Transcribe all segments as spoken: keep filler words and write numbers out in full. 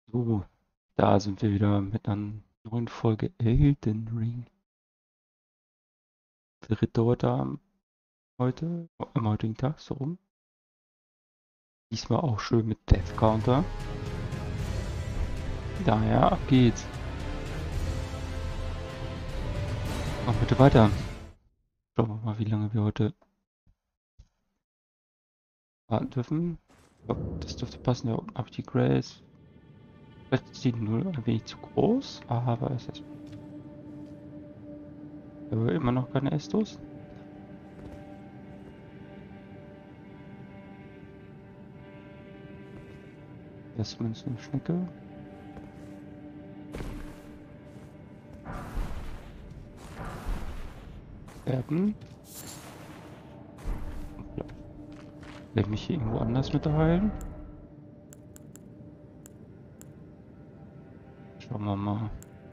So, da sind wir wieder mit einer neuen Folge Elden Ring. Dritte heute Abend, heute, am heutigen Tag, so rum. Diesmal auch schön mit Death Counter. Daher, ab geht's. Machen bitte weiter. Schauen wir mal, wie lange wir heute warten dürfen. Ich glaube, das dürfte passen. Da unten habe ich die Grace. Vielleicht ist die Null ein wenig zu groß, aber es ist aber immer noch keine Estus. Das ist zumindest eine Schnecke. Erben. Will ich mich hier irgendwo anders mit heilen? Schauen wir mal.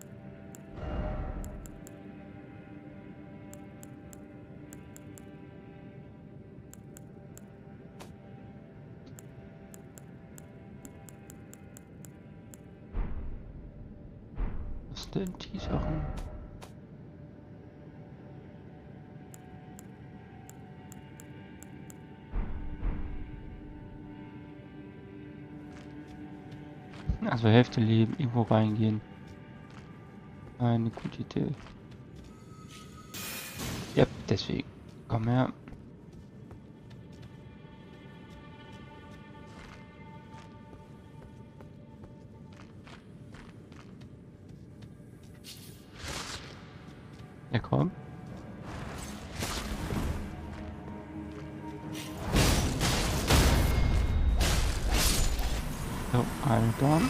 Was sind denn die Sachen? Also Hälfte Leben, irgendwo reingehen. Eine gute Idee. Ja, deswegen. Komm her. Ja, komm. So, eine down.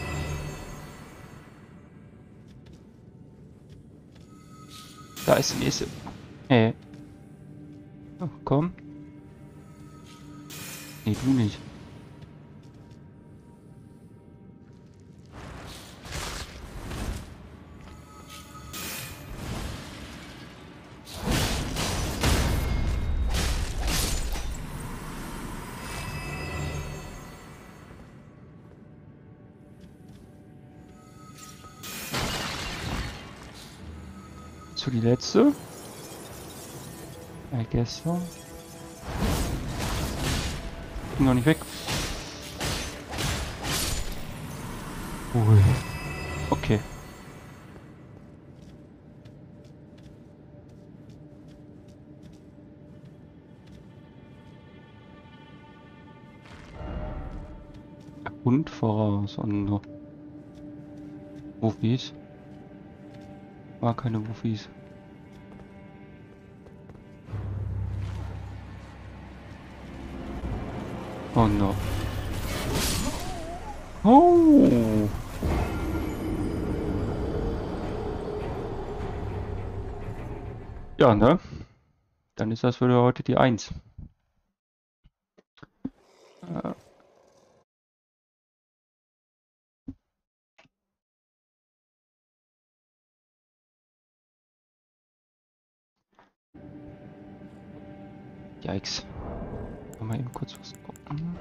Da ist die nächste. Hey. Oh, komm. Nee, du nicht. Zu die letzte. I guess so. Ging noch nicht weg. Ui. Okay. Und voraus und noch Wuffis. War keine Wuffis. Oh no. Oh. Ja, ne? Dann ist das für heute die Eins. Äh, Yikes. Mal eben kurz was gucken.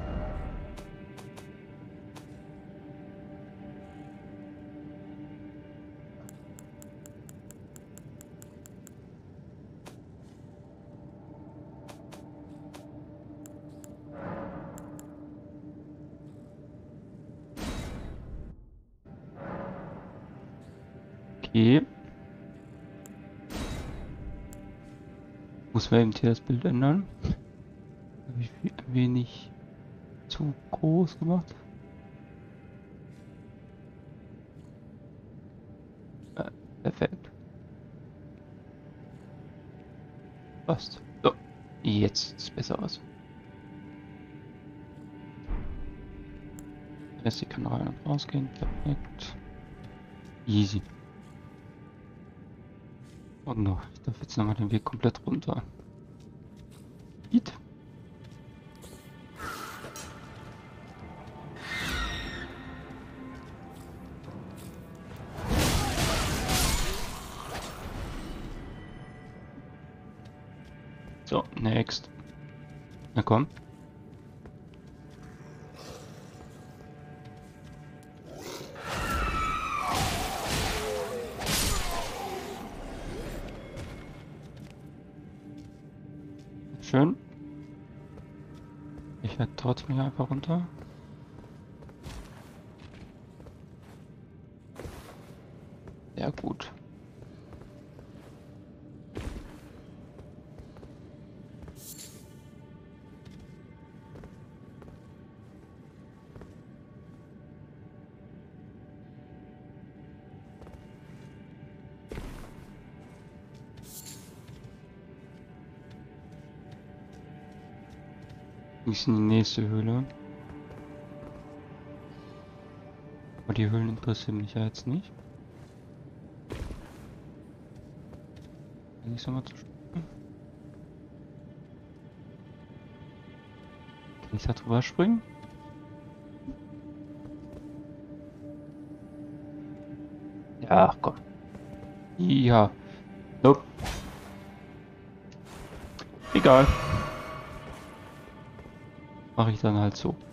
Okay. Muss man eben hier das Bild ändern. Habe ich ein wenig zu groß gemacht. Äh, perfekt. Passt. So. Jetzt sieht es besser aus. Lässt die kann rein und rausgehen. Perfekt. Easy. Und noch. Ich darf jetzt nochmal den Weg komplett runter. Eat. So, next. Na komm. Ich werde trotzdem hier einfach runter. Sehr gut. Wir sind die nächste Höhle. Aber die Höhlen interessieren mich ja jetzt nicht. Kann ich so mal zu springen? Kann ich da drüber springen? Ja, ach komm. Ja. Nope. Egal. Mache ich dann halt so.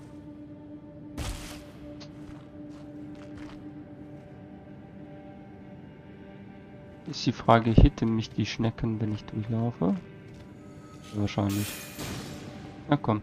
Ist die Frage, hitten mich die Schnecken, wenn ich durchlaufe? Wahrscheinlich. Na komm.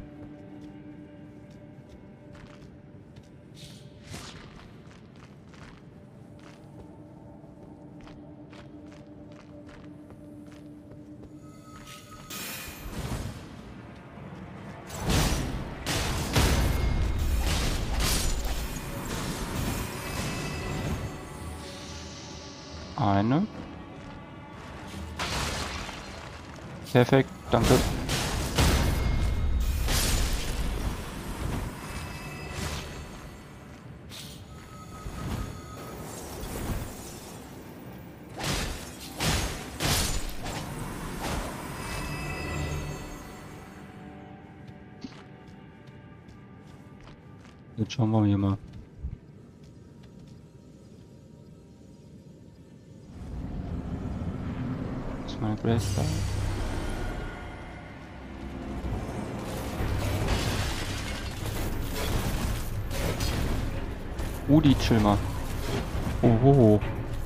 Eine. Perfekt, danke. Jetzt schauen wir hier mal. Das ist meine Grace da. Rudi, chill mal. Oho.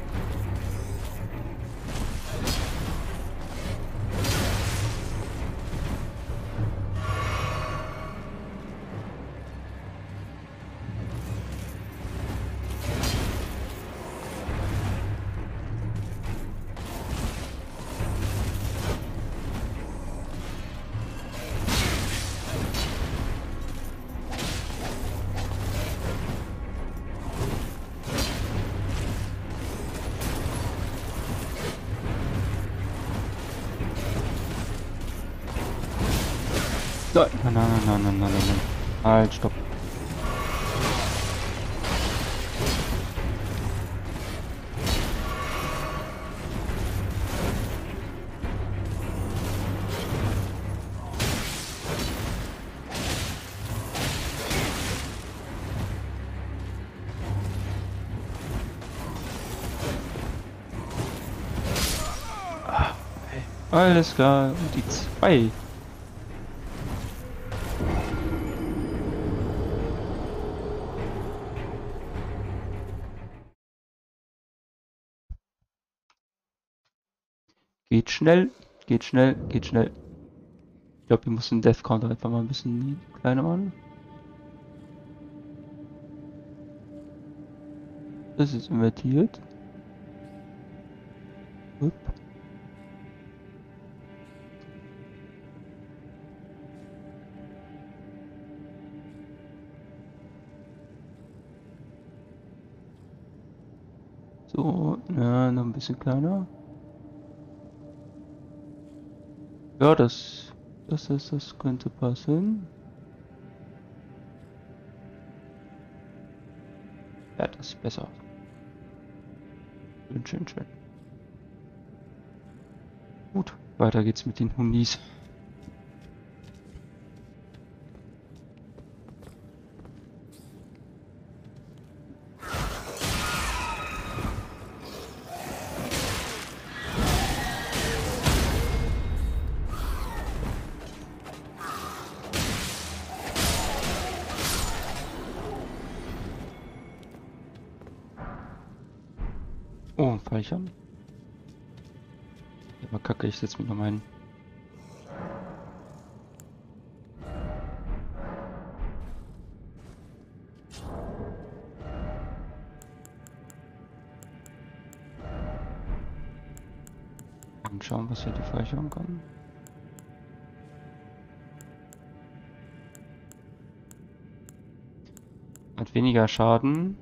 Nein, nein, nein, nein, nein, nein, nein. Halt, stopp. Alles klar, und die zwei. Geht schnell, geht schnell, geht schnell. Ich glaube, wir müssen den Death Counter einfach mal ein bisschen kleiner machen. Das ist invertiert. Upp. So, na, noch ein bisschen kleiner. Ja, das, das ist, das könnte passen. Ja, das ist besser. Schön, schön, schön. Gut, weiter geht's mit den Hundis. Oh, ein Fallschirm. Aber kacke, ich setze mich noch mal hin. Und schauen, was hier die Freischaltung kann. Hat weniger Schaden.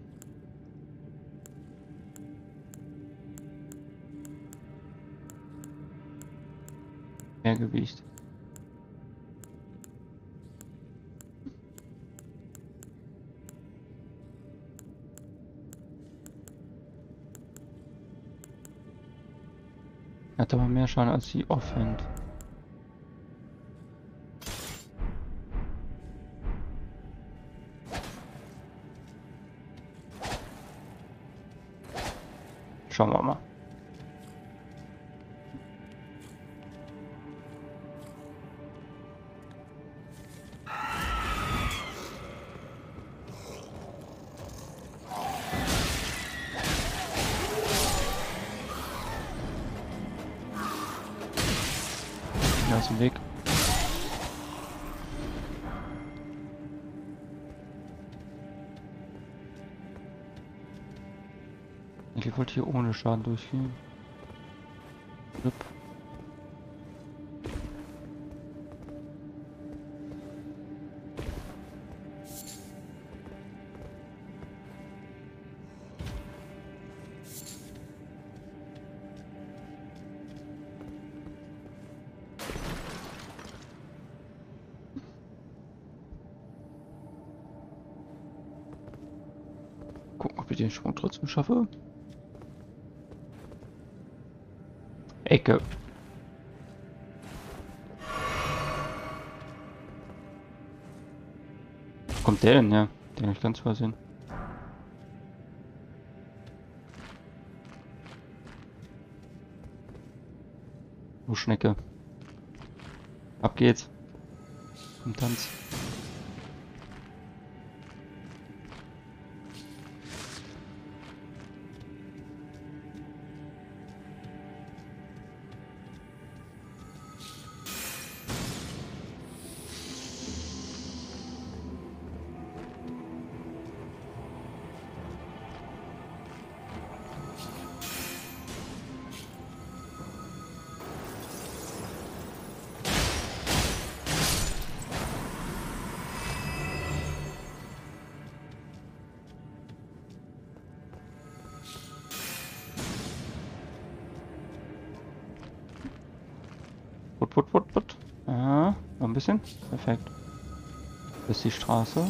Mehr Gewicht. Hat aber mehr Schaden als die Offhand. Schauen wir mal. Aus dem Weg. Ich wollte hier ohne Schaden durchgehen. Blip. Gucken, ob ich den Sprung trotzdem schaffe. Ecke. Wo kommt der denn her? Den ich ganz versehen. Du Schnecke. Ab geht's. Zum Tanz. Put, put, put, put. Ja, noch ein bisschen. Perfekt. Das ist die Straße.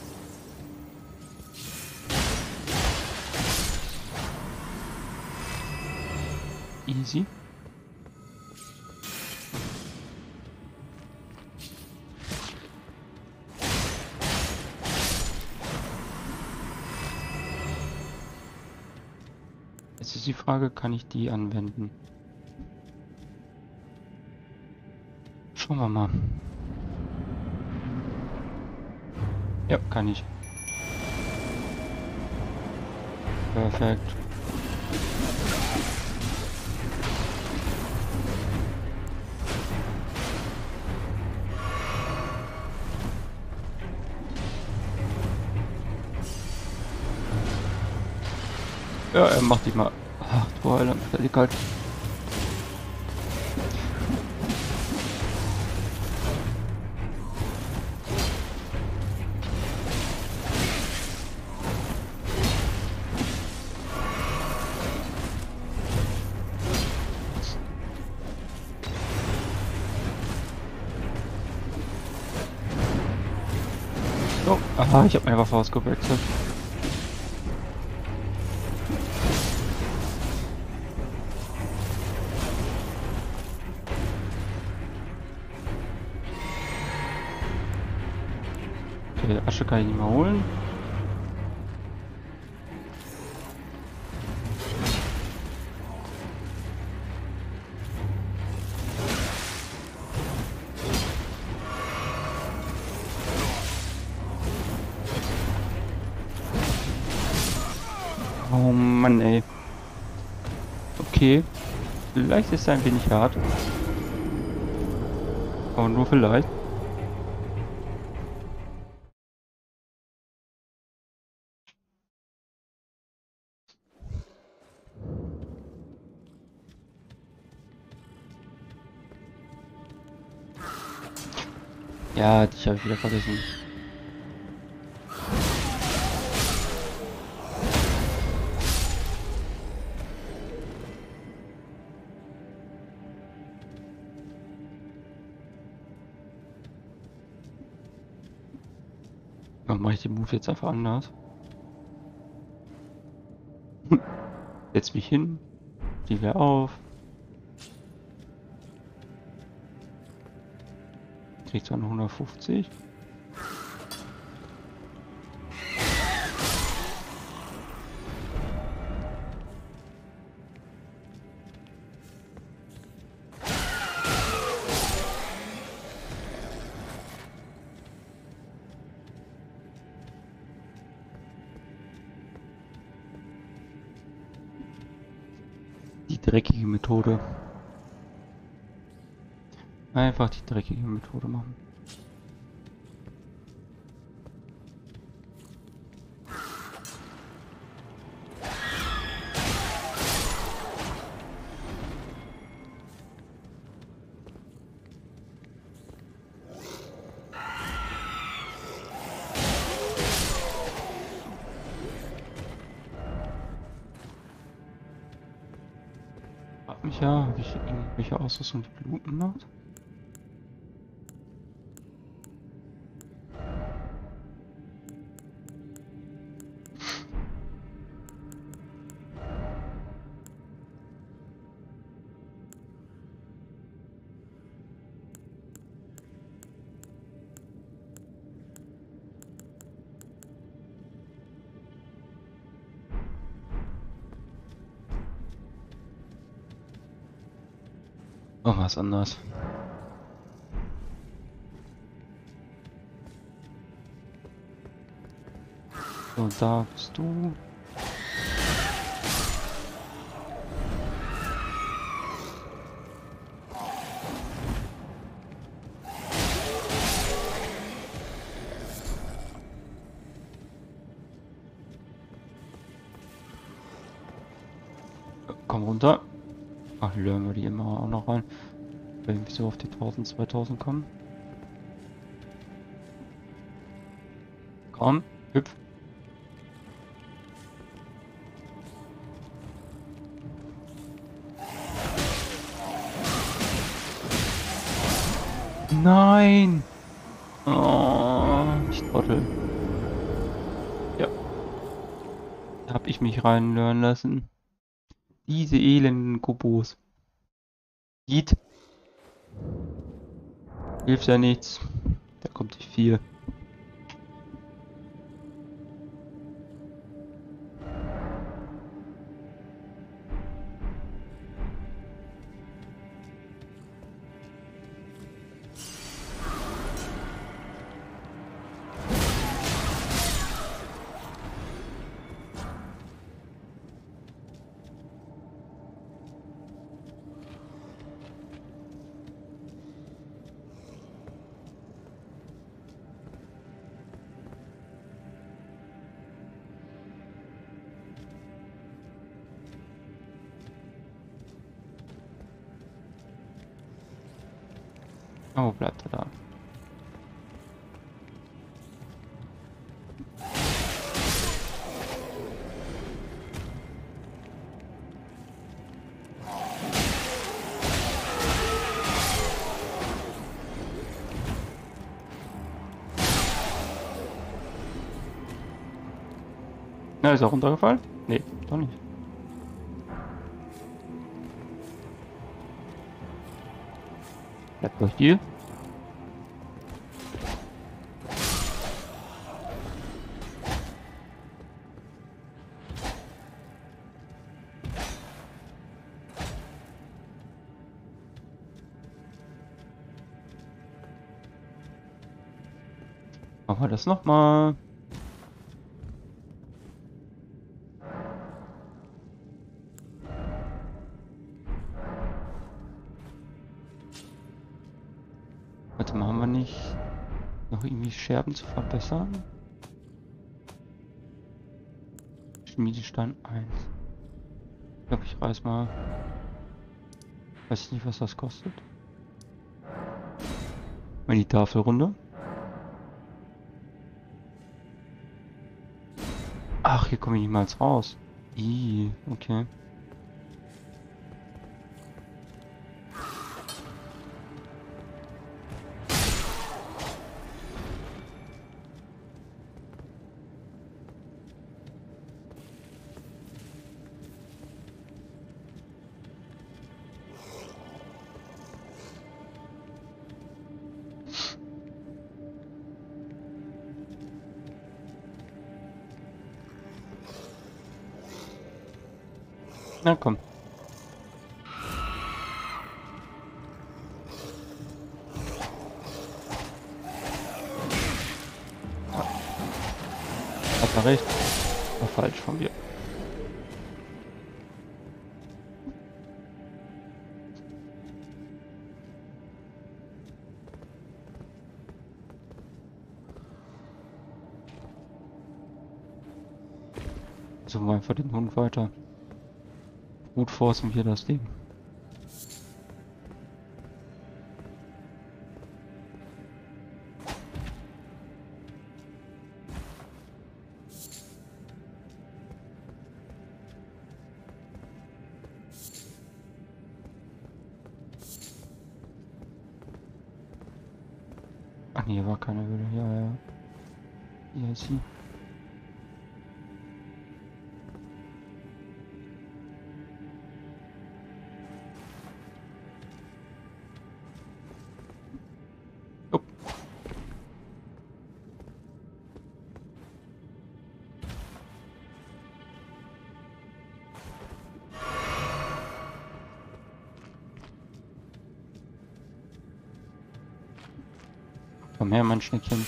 Easy. Jetzt ist die Frage, kann ich die anwenden? Schauen wir mal. Ja, kann ich. Perfekt. Ja, er macht dich mal. Ach, du Heiland, fertig halt. Oh, aha, ich habe meine Waffe ausgewechselt. Okay, Asche kann ich nicht mehr holen. Oh Mann, ey. Okay. Vielleicht ist er ein wenig hart. Aber nur vielleicht. Ja, dich habe ich wieder vergessen. Dann mache ich den Move jetzt einfach anders. Setz mich hin, stehe wieder auf. Krieg zwar noch hundertfünfzig. Die dreckige Methode. Einfach die dreckige Methode machen. Frag mich ja, habe ich irgendwelche Ausrüstung die bluten macht? Oh, was anders. So, da bist du. Komm runter. Ach, lören wir die immer auch noch rein. Wenn wir so auf die tausend, zweitausend kommen. Komm, hüpf. Nein! Oh, ich Trottel. Ja. Da hab ich mich reinlören lassen. Diese elenden Kubos. Geht. Hilft ja nichts. Da kommt die vier. Oh, bleibt er da. Na, ist er runtergefallen? Nee, doch nicht. Bleibt doch hier. Machen wir das nochmal. Warte mal, haben wir nicht noch irgendwie Scherben zu verbessern? Schmiedestein eins. Ich glaube, ich reiß mal. Weiß ich nicht, was das kostet. Mal die Tafel runter. Ach, hier komme ich niemals raus. Ih, okay. Na komm. Hat er recht. War falsch von mir. Suchen wir einfach den Hund weiter. Gut forcen wir das Ding. Ach nee, hier war keine Höhle. Ja, ja. Hier ist sie. Oh. Komm her, mein Schneckchen.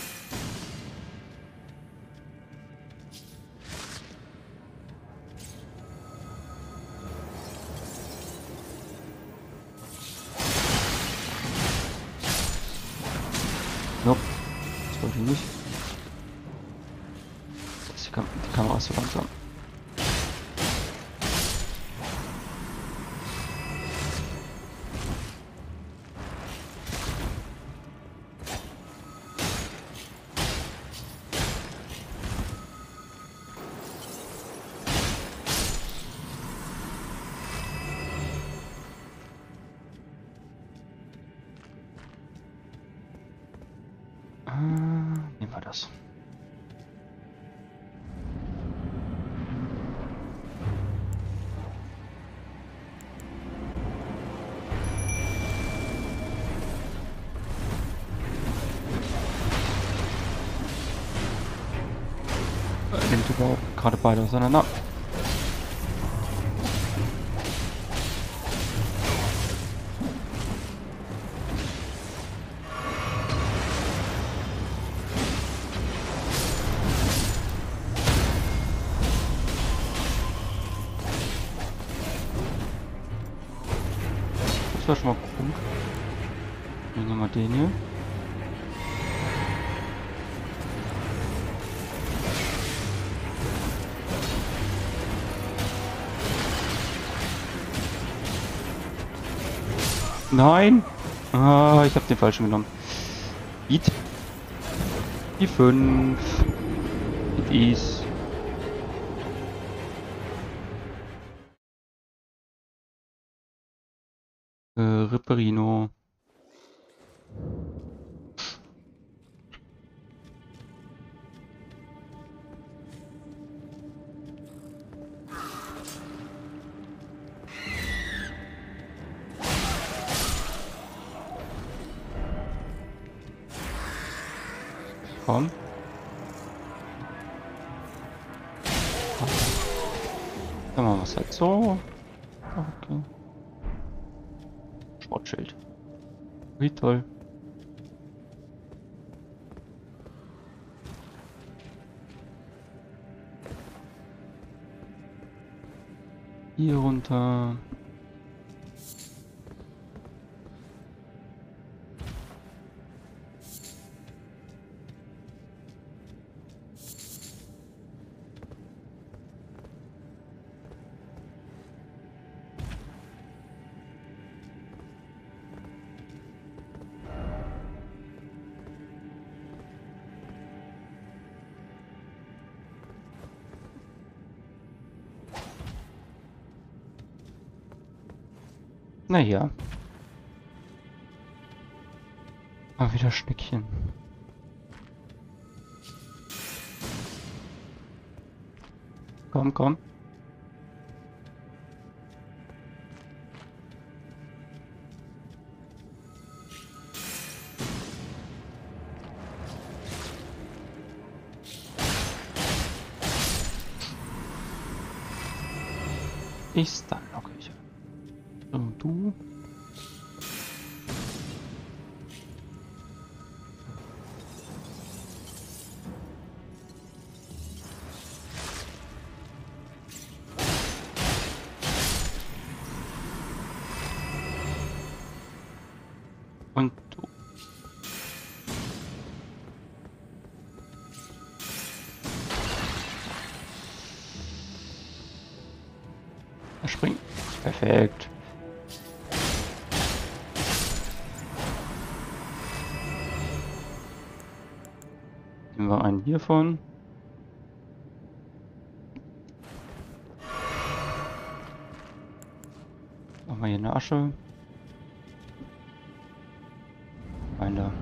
Nope. Das wollte ich nicht. Das die, Kam die Kamera ist so langsam. Ah, nehmen wir das. Nimmt überhaupt gerade beide auseinander. Das war schon mal gut. Nehmen wir mal den hier. Nein! Ah, ich habe den falschen genommen. Beat. Die fünf. It is. Äh, Ripperino. Komm. Dann machen wir es halt so. Okay. Sportschild. Wie toll. Hier runter. Naja. Mal wieder Schnickchen. Komm, komm. Ich dann locker ich. Und du? Und du. Er springt. Perfekt. Nehmen wir einen hiervon. Machen wir hier eine Asche. Rein da.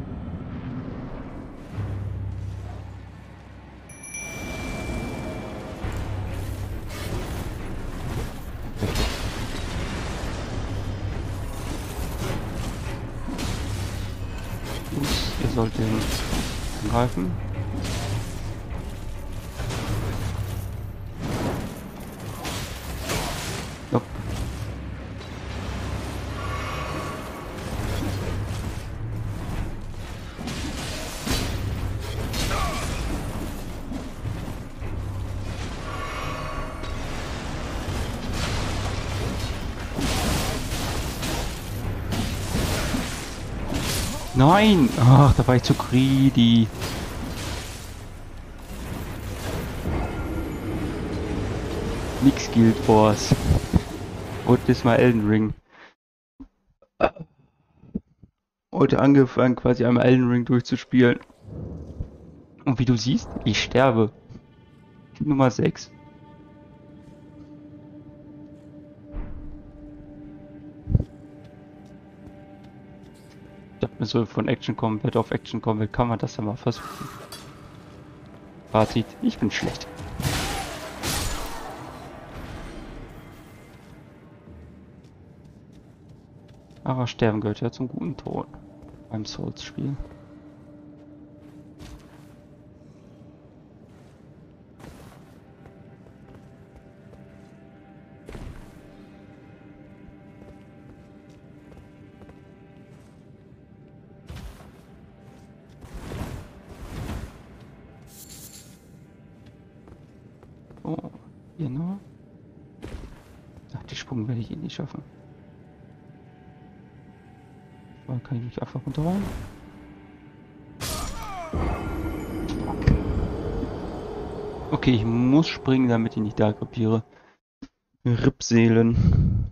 Ihr sollt ihn angreifen. Nope. Nein! Ach, da war ich zu greedy. Nix Guild Wars. Und diesmal Elden Ring. Heute angefangen, quasi einmal Elden Ring durchzuspielen. Und wie du siehst, ich sterbe. Nummer sechs. Ich dachte mir so, von Action Combat auf Action Combat kann man das ja mal versuchen. Fazit, ich bin schlecht. Aber Sterben gehört ja zum guten Ton beim Souls-Spiel. Oh, hier nur. Ach, die Sprung werde ich eh nicht schaffen. Dann kann ich mich einfach runterrollen. Okay, ich muss springen, damit ich nicht da kapiere. Rippseelen.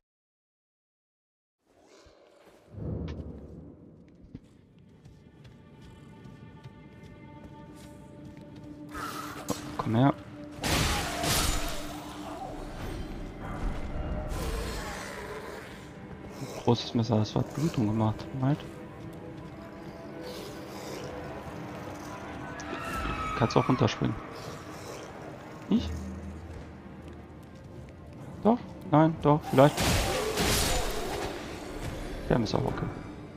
Komm her. Großes Messer, das hat Blutung gemacht, halt. Kannst auch runterspringen. Nicht? Doch? Nein, doch, vielleicht. Der ist auch okay.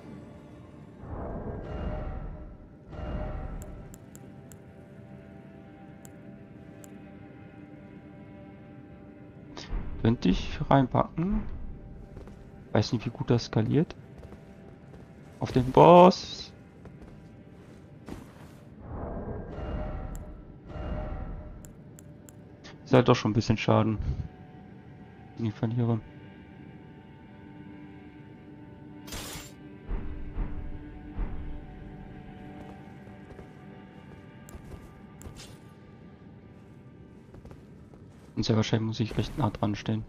Könnte ich reinpacken. Weiß nicht, wie gut das skaliert. Auf den Boss. Ist halt doch schon ein bisschen Schaden. Wenn ich verliere. Und sehr wahrscheinlich muss ich recht nah dran stehen.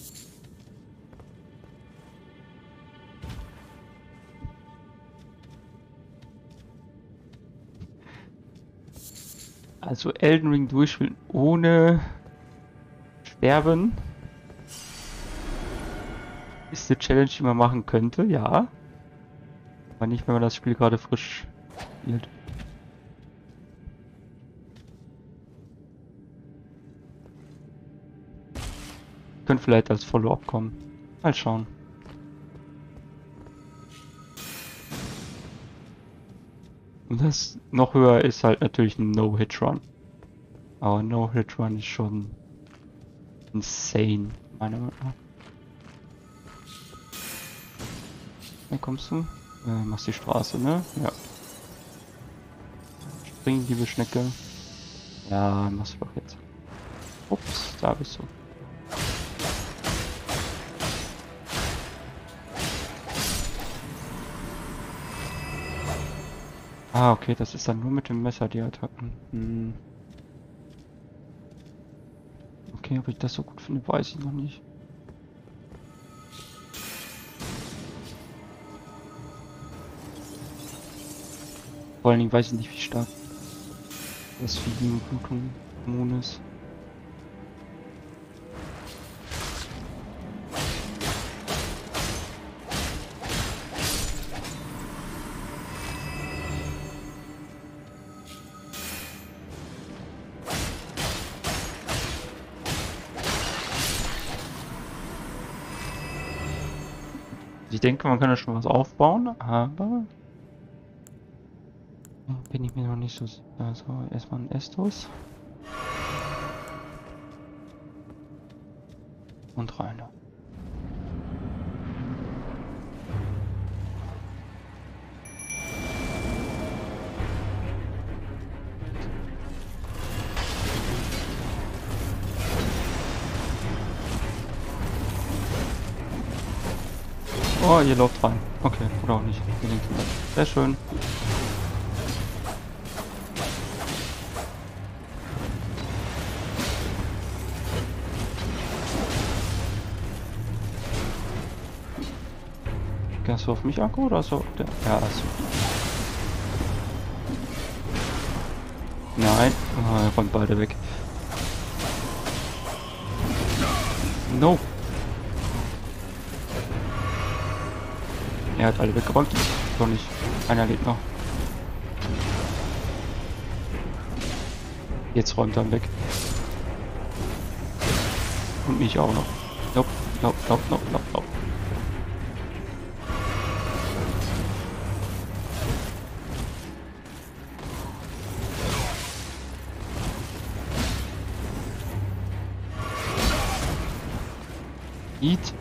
Also Elden Ring durchspielen ohne Sterben. Ist eine Challenge, die man machen könnte, ja. Aber nicht, wenn man das Spiel gerade frisch spielt. Könnte vielleicht als Follow-up kommen. Mal schauen. Und das noch höher ist halt natürlich ein No-Hit-Run. Aber No-Hit-Run ist schon insane, meiner Meinung nach. Hier kommst du? Äh, machst die Straße, ne? Ja. Spring, liebe Schnecke. Ja, machst du doch jetzt. Ups, da bist du. Ah, okay, das ist dann nur mit dem Messer die Attacken. Hm. Okay, ob ich das so gut finde, weiß ich noch nicht. Vor allen Dingen weiß ich nicht, wie stark das für die Blutung immun ist. Ich denke, man kann da schon was aufbauen, aber bin ich mir noch nicht so sicher. Also erstmal ein Estus. Und rein. Oh, ihr lauft rein. Okay, oder auch nicht. Sehr schön. Hast du auf mich Akku oder so? Der, ja, also. Nein, oh, er räumt beide weg. No. Er hat alle weggeräumt. Doch nicht. Einer lebt noch. Jetzt räumt er weg. Und mich auch noch. Nope, nope, nope, nope, nope, nope. Eat.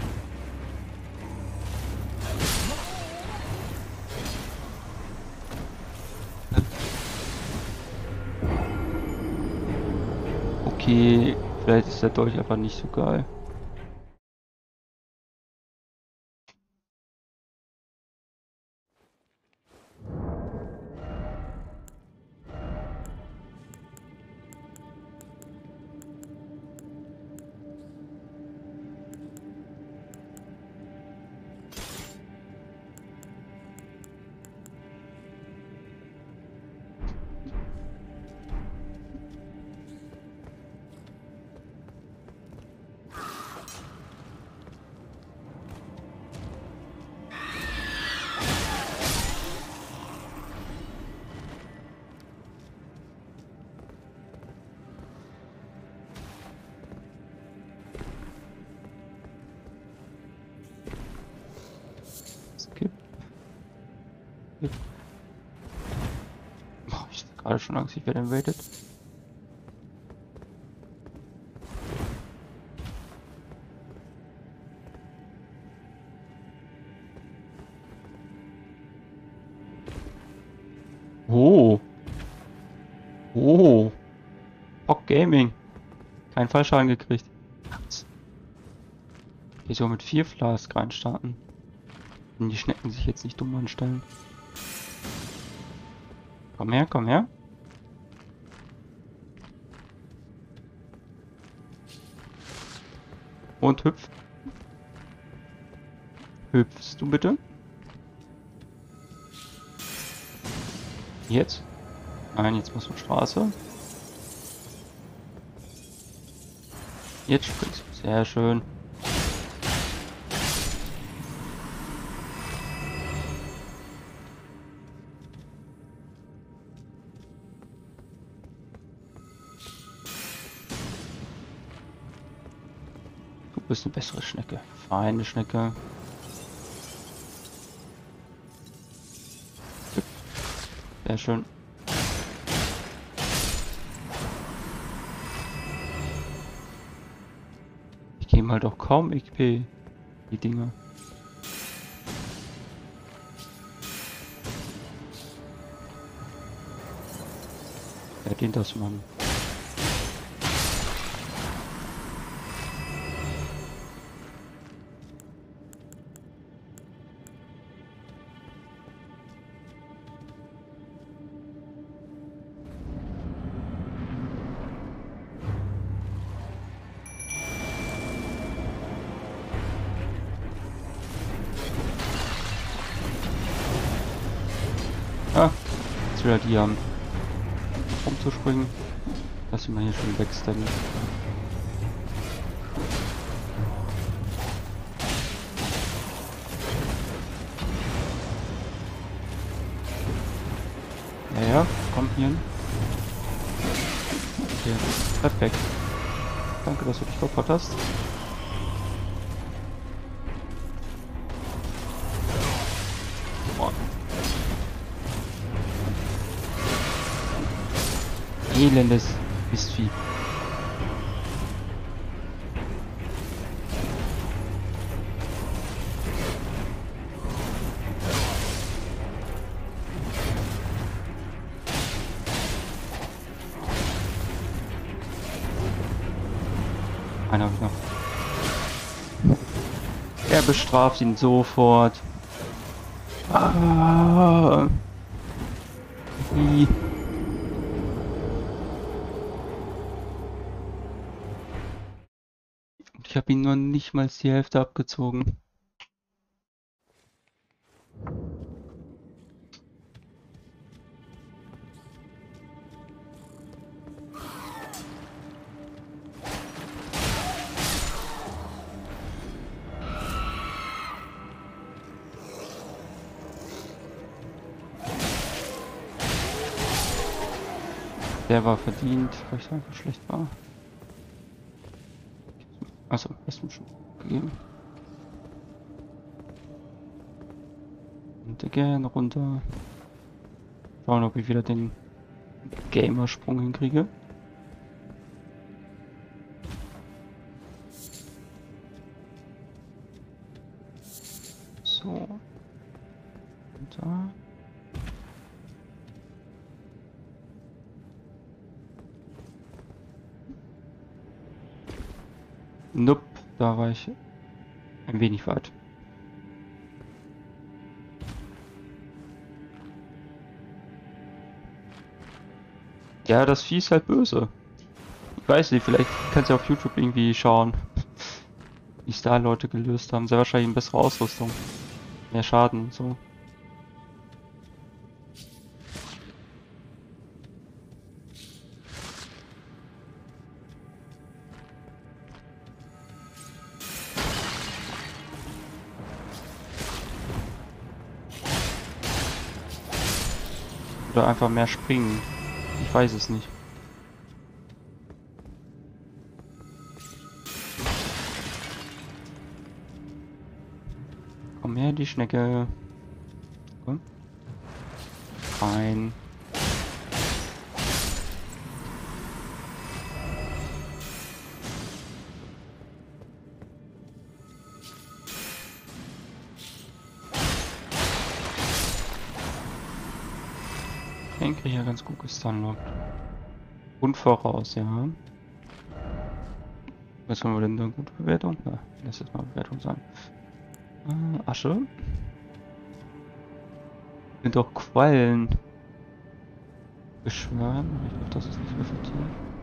Okay, vielleicht ist der Dolch einfach nicht so geil. Skip. Skip. Boah, ich hatte gerade schon Angst, ich werde invaded. Oh. Oh. Bock Gaming. Kein Fallschaden gekriegt. Wieso mit vier Flask reinstarten? Wenn die Schnecken sich jetzt nicht dumm anstellen. Komm her, komm her. Und hüpf. Hüpfst du bitte? Jetzt? Nein, jetzt muss man Straße. Jetzt springst du. Sehr schön. bist eine bessere Schnecke. Feine Schnecke. Sehr schön. Ich gebe halt auch kaum X P, die Dinger. Wer den das, Mann? Ah, jetzt wieder die haben. Rumzuspringen. Lass ihn mal hier schon wegsteppen. Ja, ja, komm hier hin. Okay, perfekt. Danke, dass du dich geopfert hast. Oh. Elendes Mistvieh. Einer habe ich noch. Er bestraft ihn sofort. Ah. I. Ich habe ihn nur nicht mal die Hälfte abgezogen. Der war verdient, weil ich einfach schlecht war. Achso, hast du mir schon gegeben. Und again runter. Schauen, ob ich wieder den Gamersprung hinkriege. So. Und da. Nope, da war ich ein wenig weit. Ja, das Vieh ist halt böse. Ich weiß nicht, vielleicht kannst du auf YouTube irgendwie schauen, wie es da Leute gelöst haben. Sehr wahrscheinlich eine bessere Ausrüstung. Mehr Schaden und so. Oder einfach mehr springen. Ich weiß es nicht. Komm her, die Schnecke. Komm. Fein. Ich denke hier ganz gut gestunlockt. Und voraus, ja. Was haben wir denn da? Gute Bewertung? Ja, lass jetzt mal Bewertung sein. Äh, Asche. Sind doch Quallen. Beschwören. Ich glaube, das ist nicht effektiv.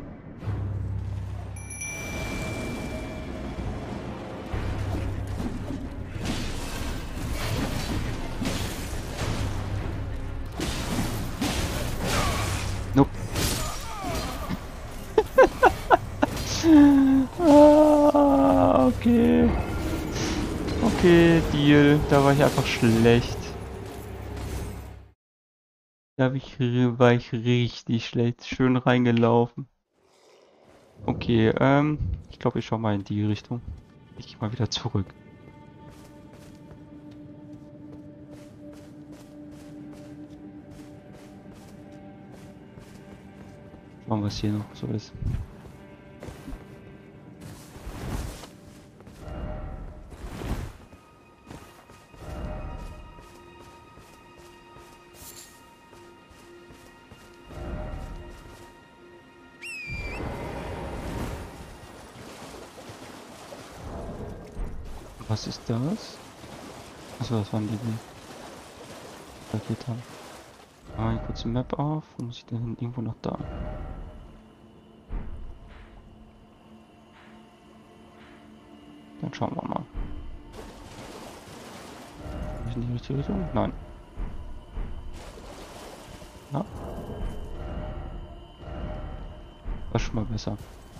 Nope. Ah, okay. Okay, Deal. Da war ich einfach schlecht. Da hab ich, war ich richtig schlecht. Schön reingelaufen. Okay, ähm, ich glaube, ich schau mal in die Richtung. Ich geh mal wieder zurück. Schauen, was hier noch so ist. Was ist das? Achso, das waren die, die reagiert haben. Mal kurz die Map auf. Wo muss ich denn hin? Irgendwo noch da? Dann schauen wir mal. Bin ich in die richtige Richtung? Nein. Ja. War schon mal besser.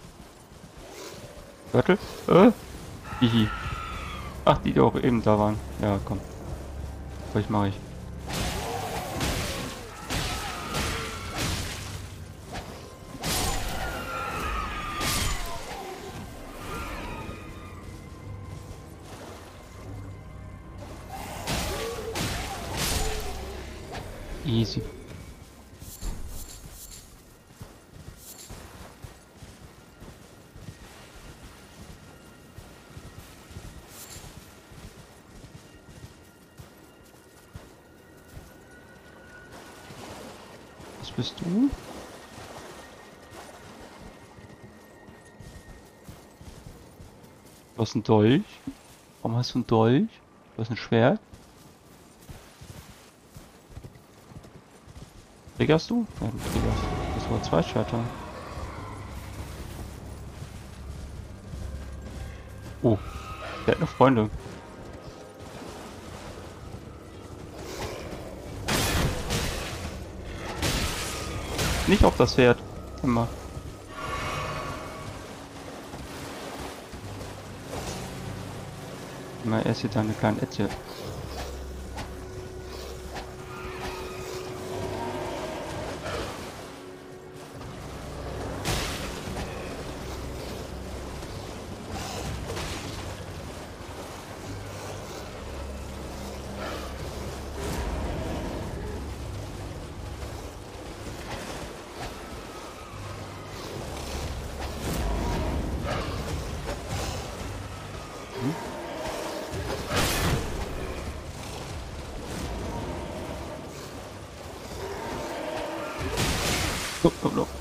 Gürtel? Äh? Hihi. Ach, die, die auch eben da waren. Ja, komm. Was mache ich? Easy. Was bist du? Du hast einen Dolch. Warum hast du einen Dolch? Du hast ein Schwert. Triggerst du? Ja, du triggerst. Das war zwei Schwerter. Oh, der hat noch Freunde. Nicht auf das Pferd. Immer. Immer erst hier deine kleinen Ätzchen. Oh, oh, oh.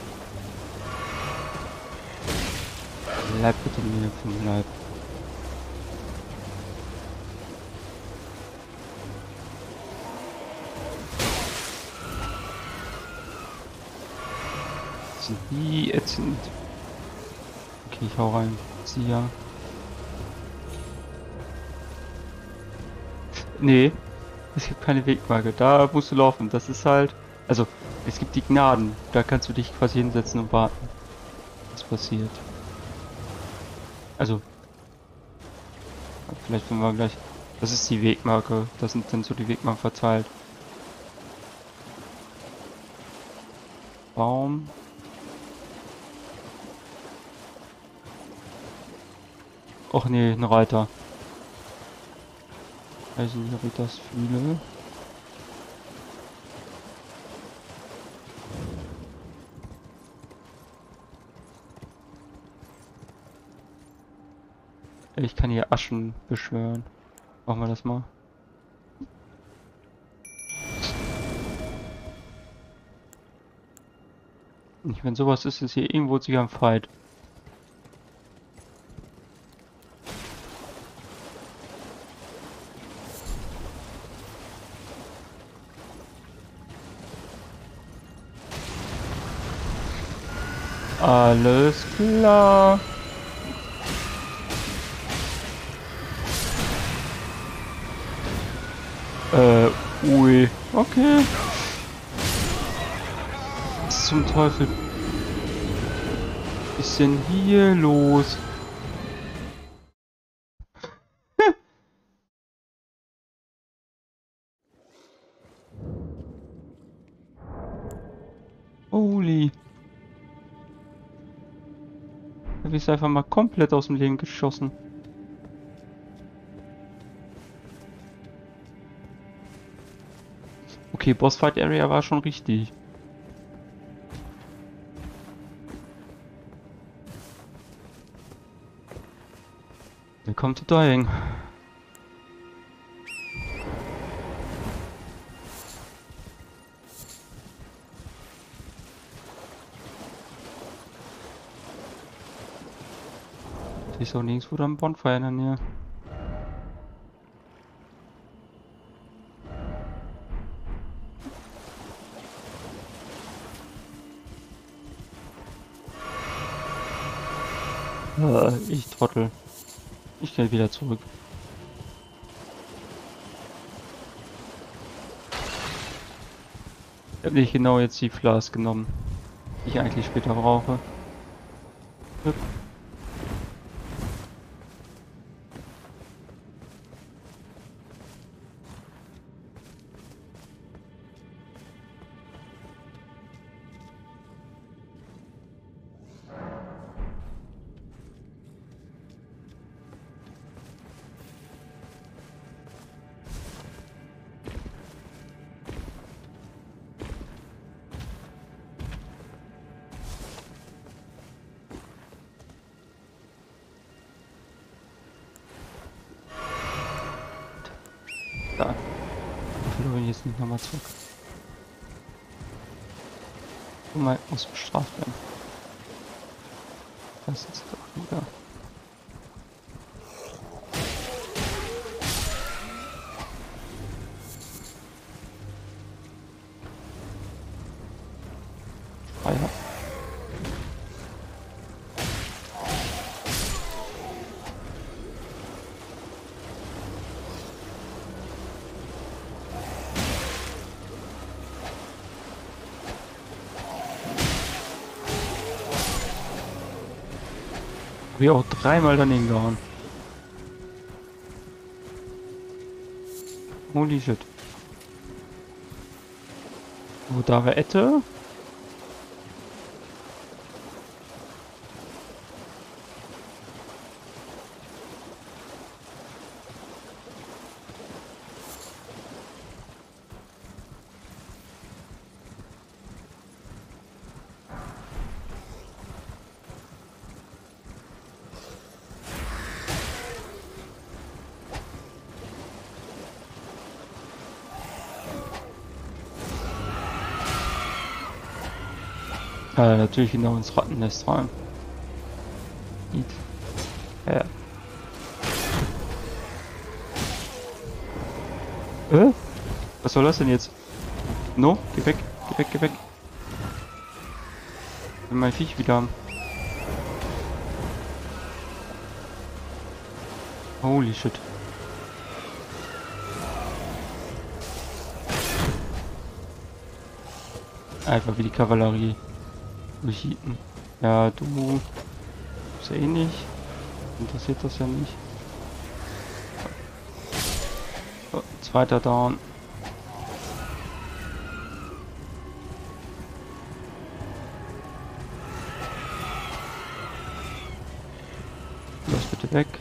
Bleib bitte mir vom Leib. Sind die ätzend. Okay, ich hau rein. Sie ja. Nee, es gibt keine Wegmarke. Da musst du laufen. Das ist halt. Also, es gibt die Gnaden. Da kannst du dich quasi hinsetzen und warten, was passiert. Also, vielleicht finden wir gleich. Das ist die Wegmarke. Das sind dann so die Wegmarken verteilt. Baum. Och nee, ein Reiter. Ich weiß nicht, ob ich das fühle. Ich kann hier Aschen beschwören. Machen wir das mal. Und wenn sowas ist, ist hier irgendwo sicher ein Fight. Alles klar. Äh, ui. Okay. Was zum Teufel ist denn hier los? Holy. Da bist du einfach mal komplett aus dem Leben geschossen. Okay, Bossfight Area war schon richtig. Willkommen zu Dying. Ich so nirgendwo da ein Bonfire in der Nähe. Äh, ich Trottel. Ich gehe wieder zurück. Ich habe nicht genau jetzt die Flask genommen, die ich eigentlich später brauche. Yep. Da. Ich will jetzt nicht nochmal zurück. Mal muss bestraft werden. Das ist doch wieder. Feuer. Hab ich auch dreimal daneben gehauen. Holy shit. Wo da war Ette? Äh, natürlich genau ins Rattennest rein. Eat. Ja. Äh? Was soll das denn jetzt? No? Geh weg, geh weg, geh weg. Ich will mein Viech wieder haben. Holy shit. Einfach wie die Kavallerie. Durchhieten. Ja, du ist ja eh nicht. Interessiert das ja nicht. So, zweiter Down. Lass bitte weg.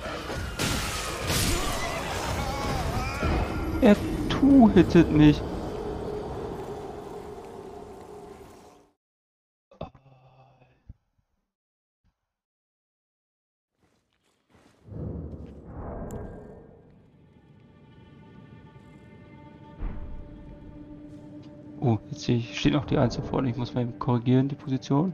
Er two-hittet mich. Oh, jetzt sehe ich, steht noch die eins vorne. Ich muss mal eben korrigieren, die Position.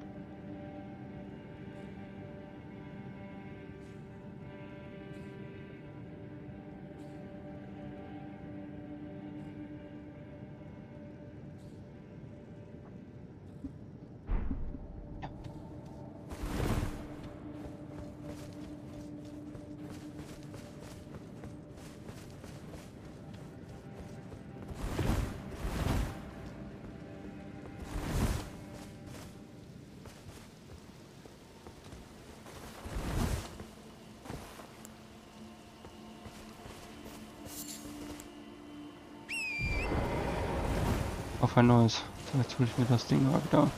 Auf ein neues. So, jetzt hole ich mir das Ding mal wieder.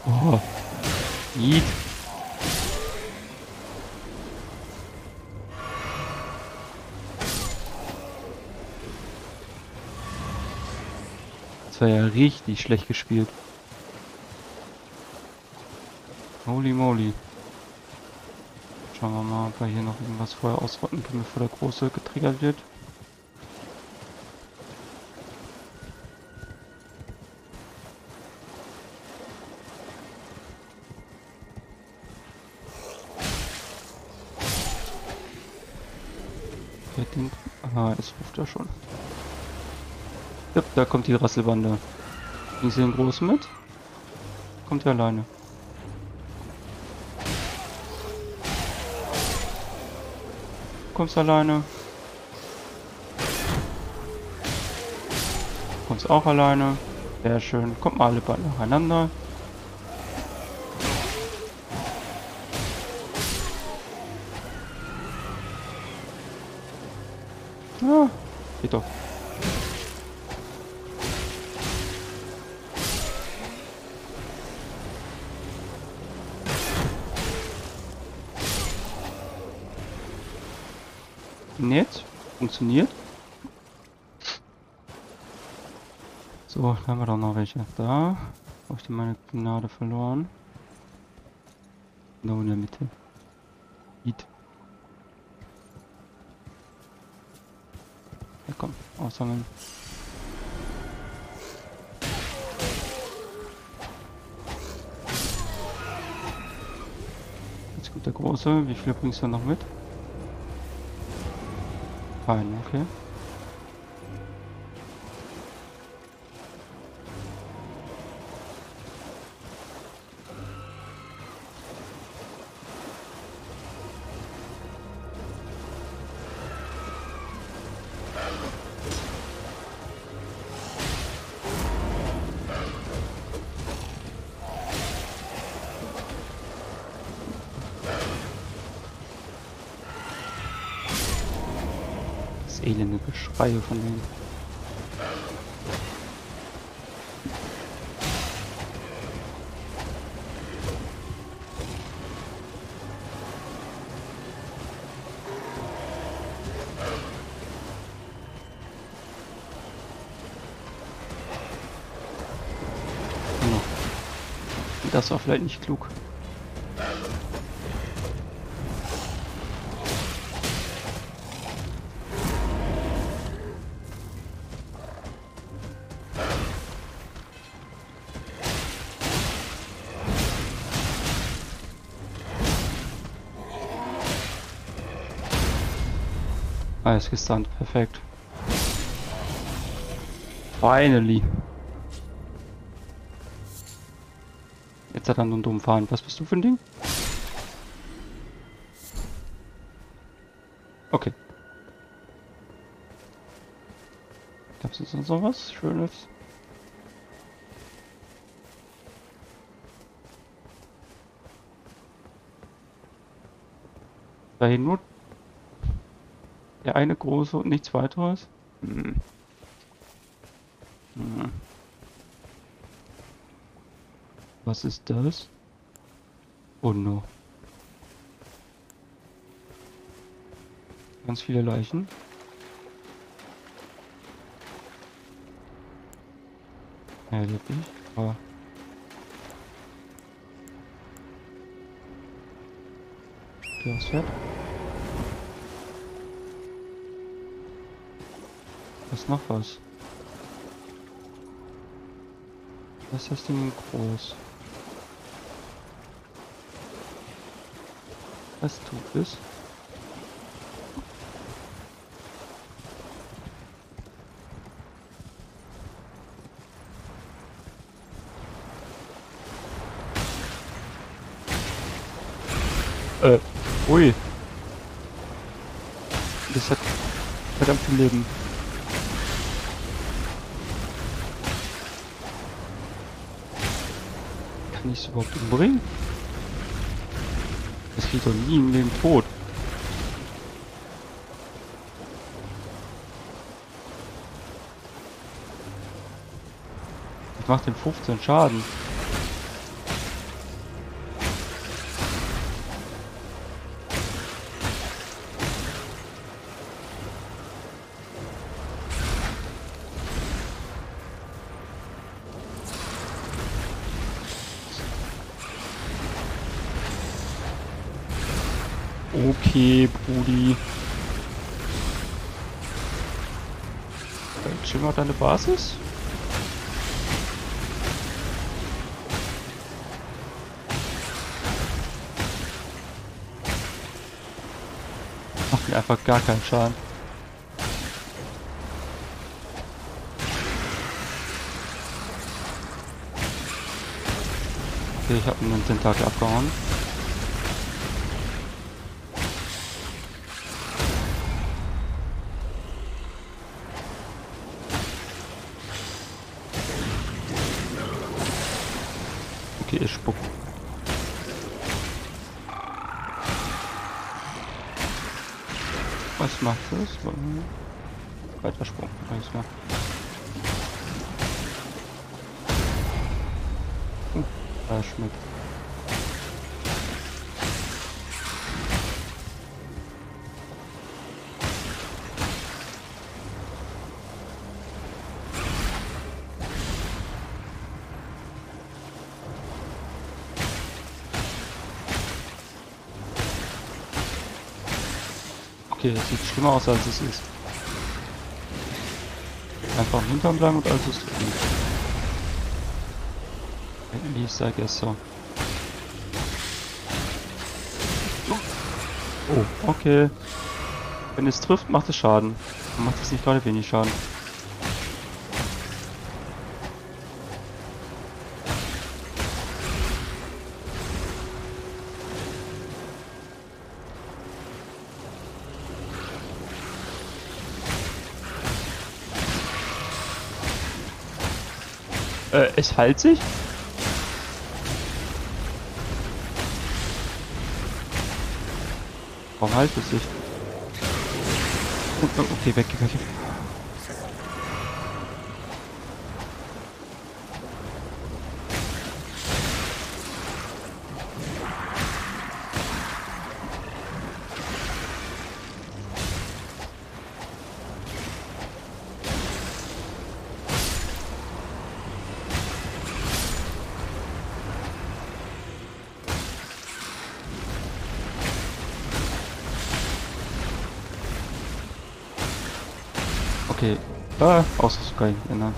Oh. Yeet. Das war ja richtig schlecht gespielt. Holy moly. Schauen wir mal, ob wir hier noch irgendwas vorher ausrotten können, bevor der Große getriggert wird. Okay, den... Aha, es ruft er schon. Ja, da kommt die Rasselbande. Bringen Sie den Großen mit? Kommt er alleine. Kommst alleine. Kommst auch alleine. Sehr schön. Kommt mal alle beide nacheinander. Ah, geht doch. Jetzt funktioniert. So, dann haben wir doch noch welche. Da habe ich meine Gnade verloren. Genau in der Mitte. Eat. Ja, komm, aussammeln. Jetzt kommt der Große. Wie viele bringst du noch mit? Keinen, okay. Elende Geschreie von denen. Oh. Das war vielleicht nicht klug. Alles gestunt, perfekt. Finally. Jetzt hat er nur einen dummen Fahren. Was bist du für ein Ding? Okay. Gab es sonst noch was Schönes? Da hier nur der eine große und nichts weiteres. Hm. Hm. Was ist das? Oh no. Ganz viele Leichen. Ja, lebe ich. Aber das fährt. Was noch was? Was ist das Ding groß? Was tut es? Äh, ui. Das hat verdammt viel Leben. Kann ich es überhaupt umbringen? Das geht doch nie im Leben tot. Ich mach den fünfzehn Schaden. Okay, Brudi. Chill mal deine Basis. Macht mir einfach gar keinen Schaden. Okay, ich habe einen Tentakel abgehauen. Okay, ich spuck. Was macht das? Weiter Sprung. Alles klar. Uh, da schmeckt. Okay, es sieht schlimmer aus, als es ist. Einfach im Hintern bleiben und alles ist gut. At least I guess so. Oh, okay. Wenn es trifft, macht es Schaden. Dann macht es nicht gerade wenig Schaden. Äh, es heilt sich? Warum heilt es sich? Oh, oh, okay, weg, weg. Okay. Ah, Ausrüstung kann ich ändern.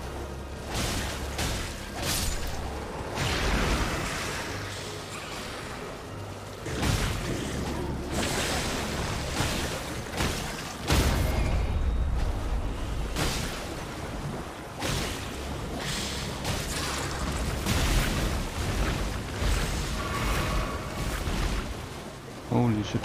Holy shit.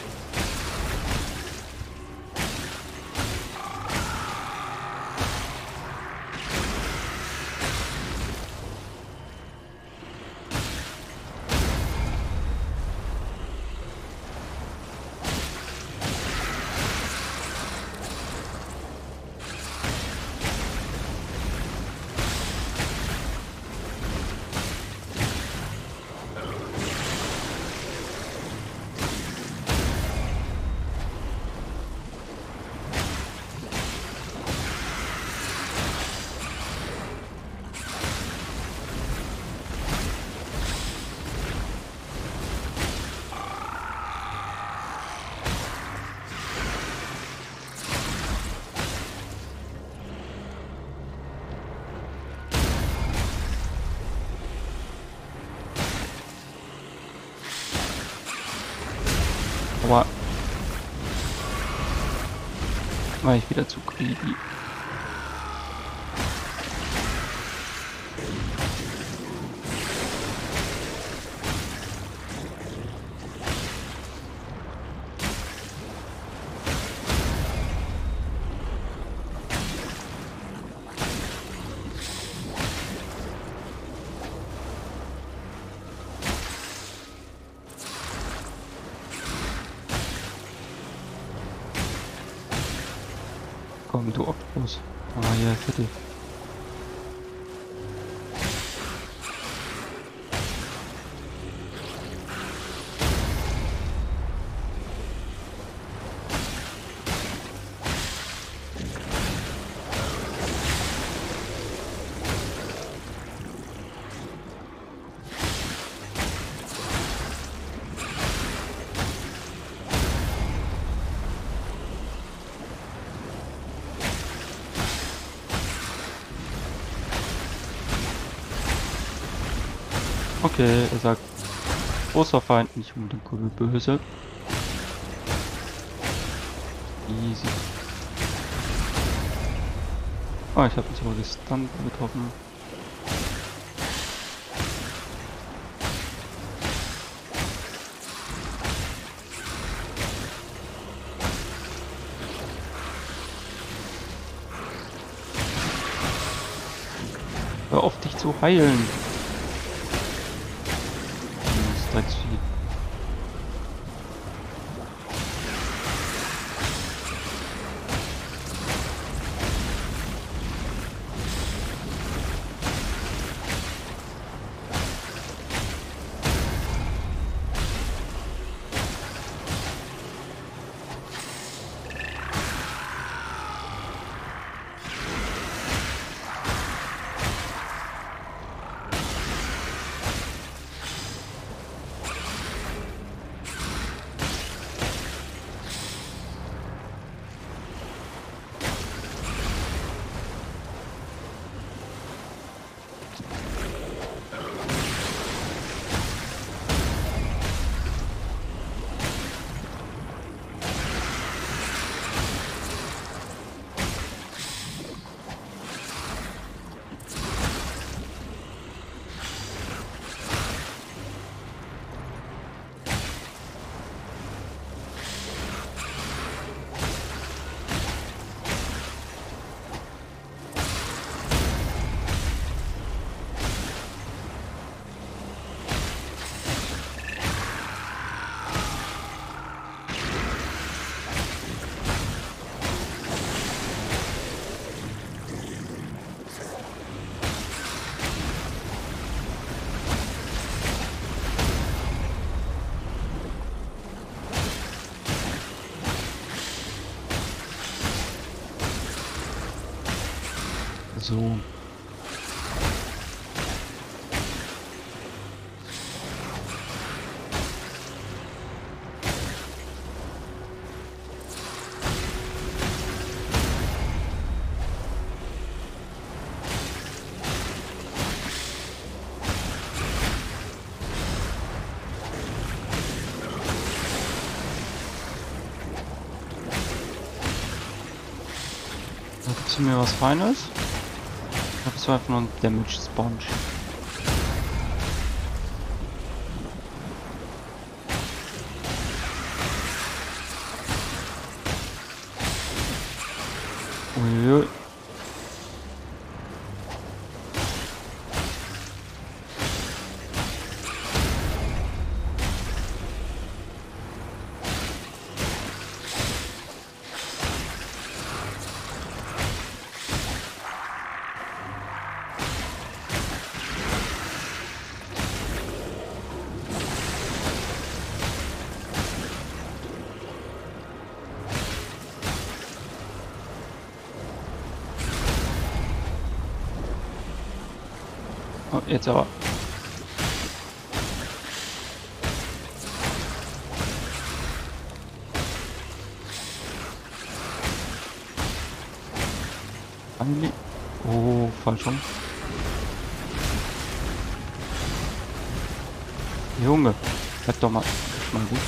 Aua. War ich wieder zu greedy. Komm, du Oktopus. Ah, ja, für dich. Okay, er sagt, großer Feind, nicht unbedingt böse. Easy. Oh, ich habe mich aber gestunt getroffen. Hör auf, dich zu heilen. Das Drecksvieh. So. Da gibt's mir was Feines. Das war einfach nur ein Damage Sponge. Uiui. Oh, jetzt aber. Finally. Oh, falsch rum. Junge, bleib doch mal. Mal gut.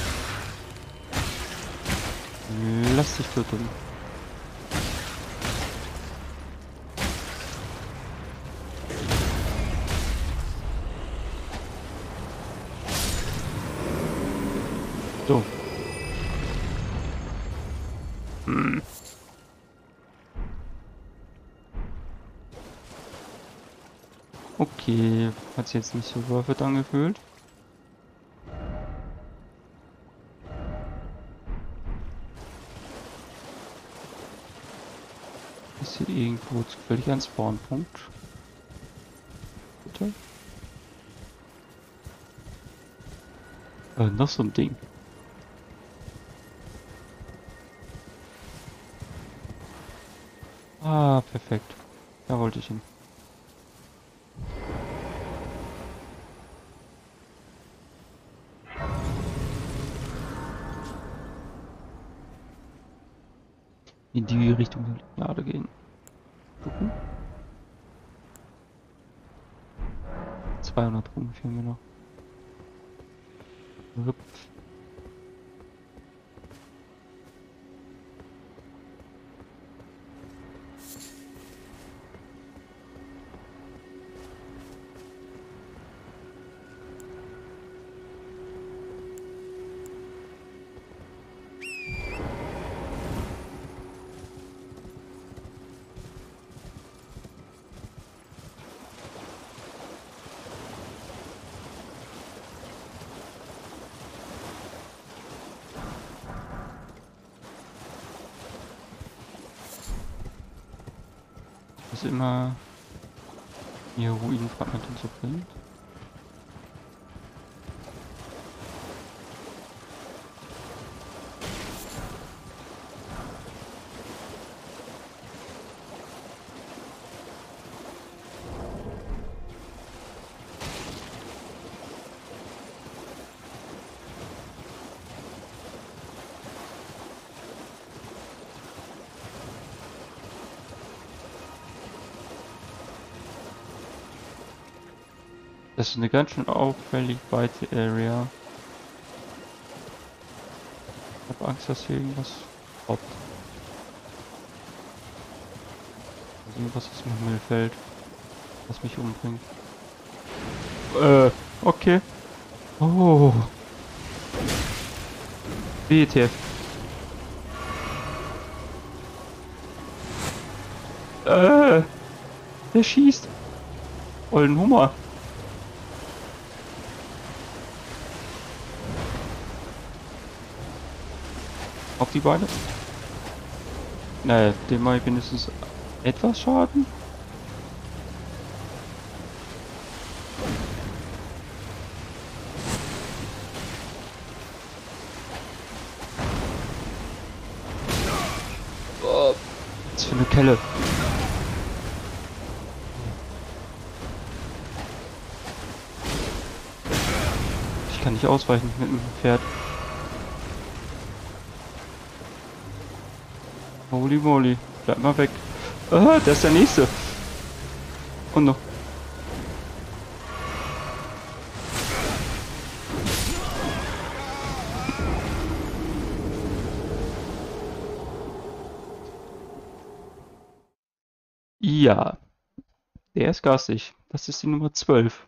Lass dich töten. So. Hm. Okay, hat sich jetzt nicht so worth it angefühlt. Ist hier irgendwo zufällig ein Spawnpunkt? Bitte? Äh, noch so ein Ding. Ah, perfekt. Da wollte ich hin. In die Richtung soll ich gerade gehen. Gucken. zweihundert Runden fehlen mir noch. Rip. Was immer ihr Ruinenfragmente so bringt. Das ist eine ganz schön auffällig weite Area. Ich habe Angst, dass hier irgendwas droppt. Also irgendwas aus dem Himmel fällt, was mich umbringt. Äh, okay. Oh. W T F. Äh. Der schießt. Ollen Hummer. Auf die Beine. Naja, dem mache ich mindestens etwas Schaden. Oh, was für eine Kelle. Ich kann nicht ausweichen mit dem Pferd. Holy moly, bleib mal weg. Ah, der ist der nächste. Und noch. Ja, der ist garstig. Das ist die Nummer zwölf.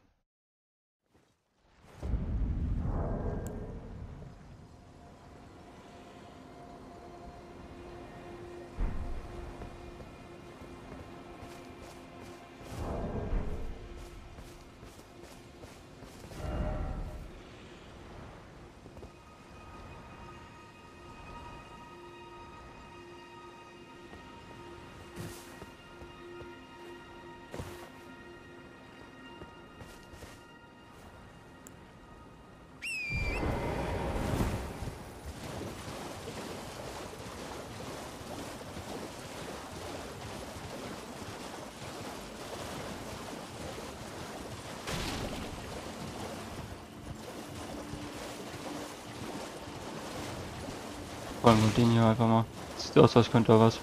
Wollen wir den hier einfach mal. Sieht aus, als könnte er was.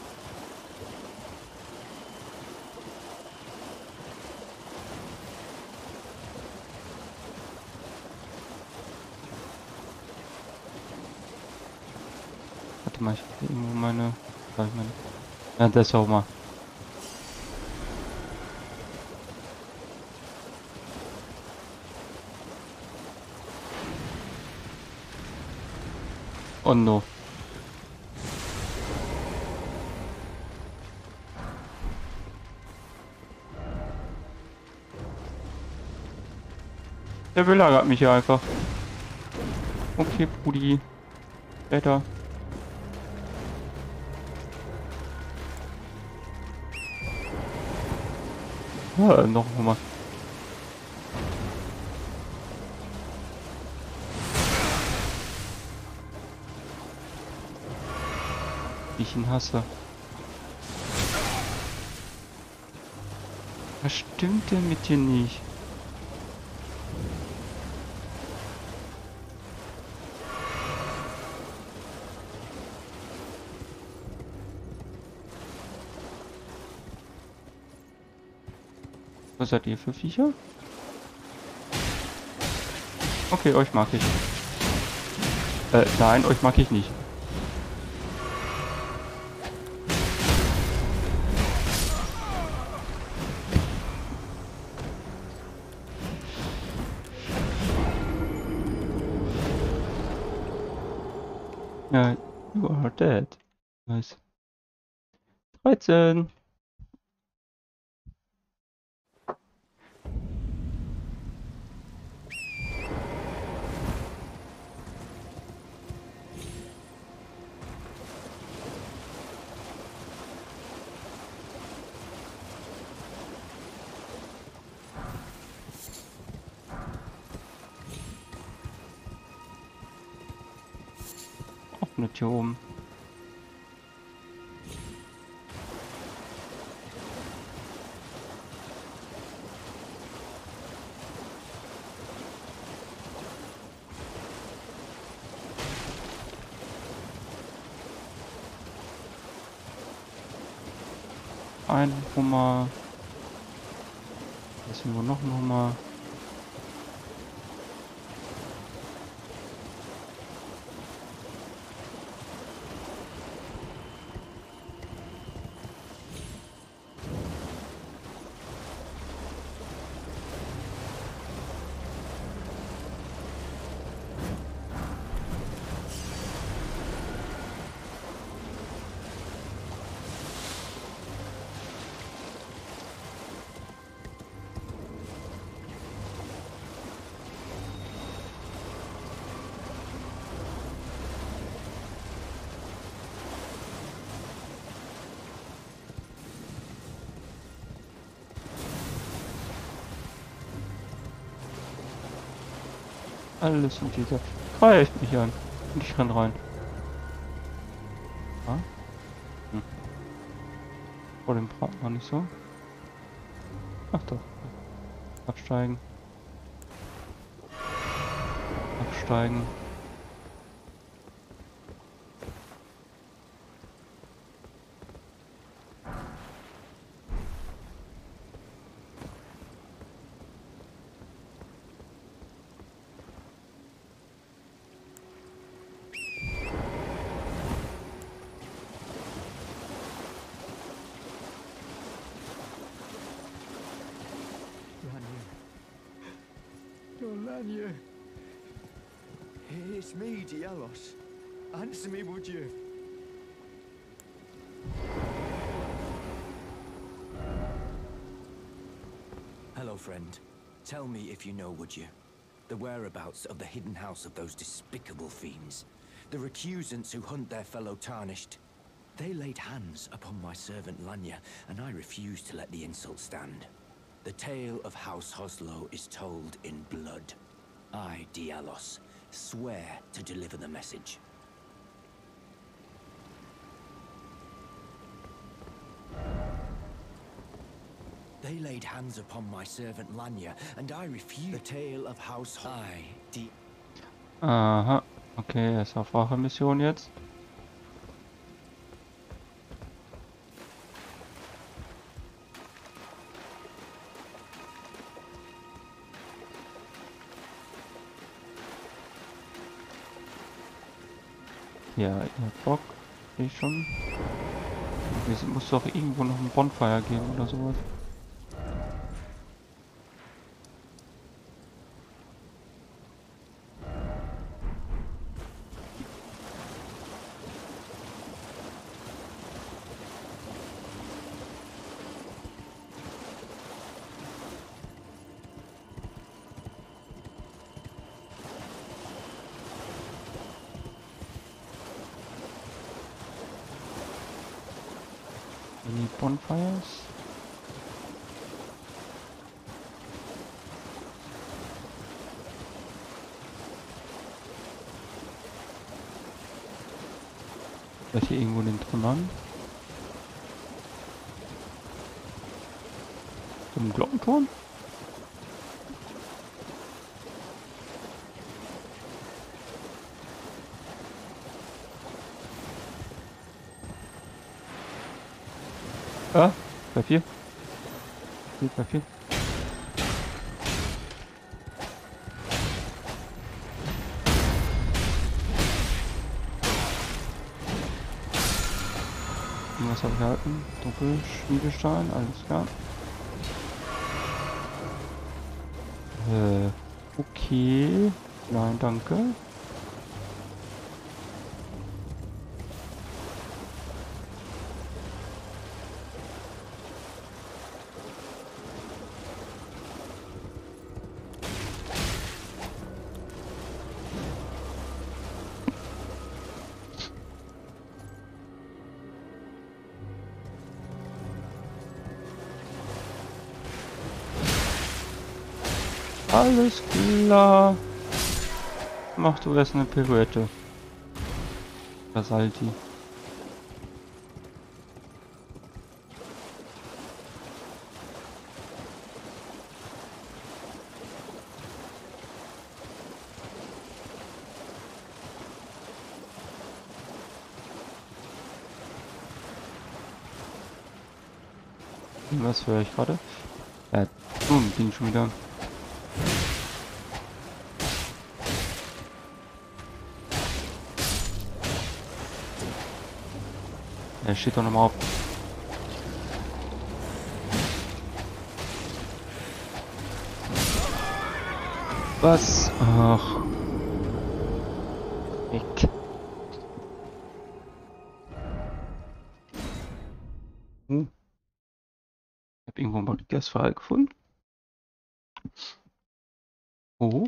Warte mal, ich habe irgendwo meine. Da ich meine. Ja, das ist auch mal. Oh no. Der belagert mich hier einfach. Okay, Brudi. Später. Ah, noch mal. Wie ich ihn hasse. Was stimmt denn mit dir nicht? Was seid ihr für Viecher? Okay, euch mag ich. Äh, nein, euch mag ich nicht. Ja, you are dead. Nice. dreizehn. Auch nicht hier oben. Ein Hummer. Ist irgendwo noch ein Hummer. Alles und dieser greift mich an. Und ich renn rein. Ah? Hm. Vor dem Braten war nicht so. Ach doch. Absteigen. Absteigen. Lanya. It's me, Dialos. Answer me, would you? Hello, friend. Tell me if you know, would you? The whereabouts of the hidden house of those despicable fiends. The recusants who hunt their fellow tarnished. They laid hands upon my servant Lanya, and I refused to let the insult stand. The tale of House Hoslow is told in blood. I, Dialos, swear to deliver the message. They laid hands upon my servant Lanya, and I refused. The tale of House Hoslow. I, Di... Aha. Okay, er ist auf Rache-Mission jetzt. Ja, ihr habt Bock. Sehe ich schon. Es muss doch irgendwo noch ein Bonfire geben oder sowas. Any bonfires? Vielleicht hier irgendwo den Trümmern? Zum Glockenturm? Ah, bei vier. Hier bei vier. Was habe ich erhalten? Dunkelschmiedestein, alles klar. Äh, okay. Nein, danke. Alles klar. Mach du erst eine Pirouette. Basalti. Was höre ich gerade? Ja, boom, bin schon wieder. Er steht doch nochmal auf. Was? Ach. Weg. Hm. Ich habe irgendwo mal das Verhalt gefunden. Oh.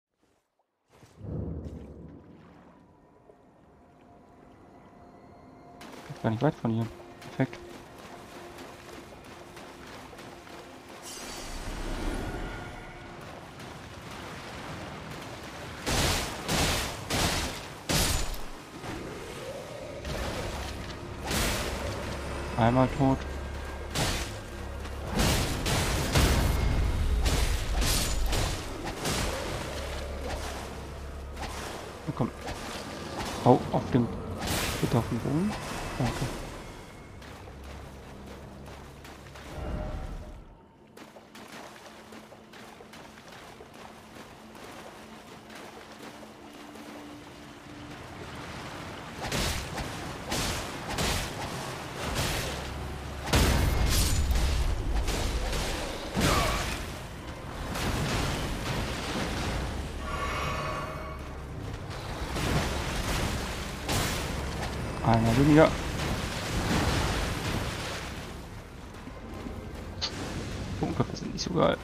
Geht gar nicht weit von hier. Perfekt. Einmal tot. Na komm. Hau auf dem. Bitte auf den Boden. Danke. Einer weniger. Bunker sind nicht so geil.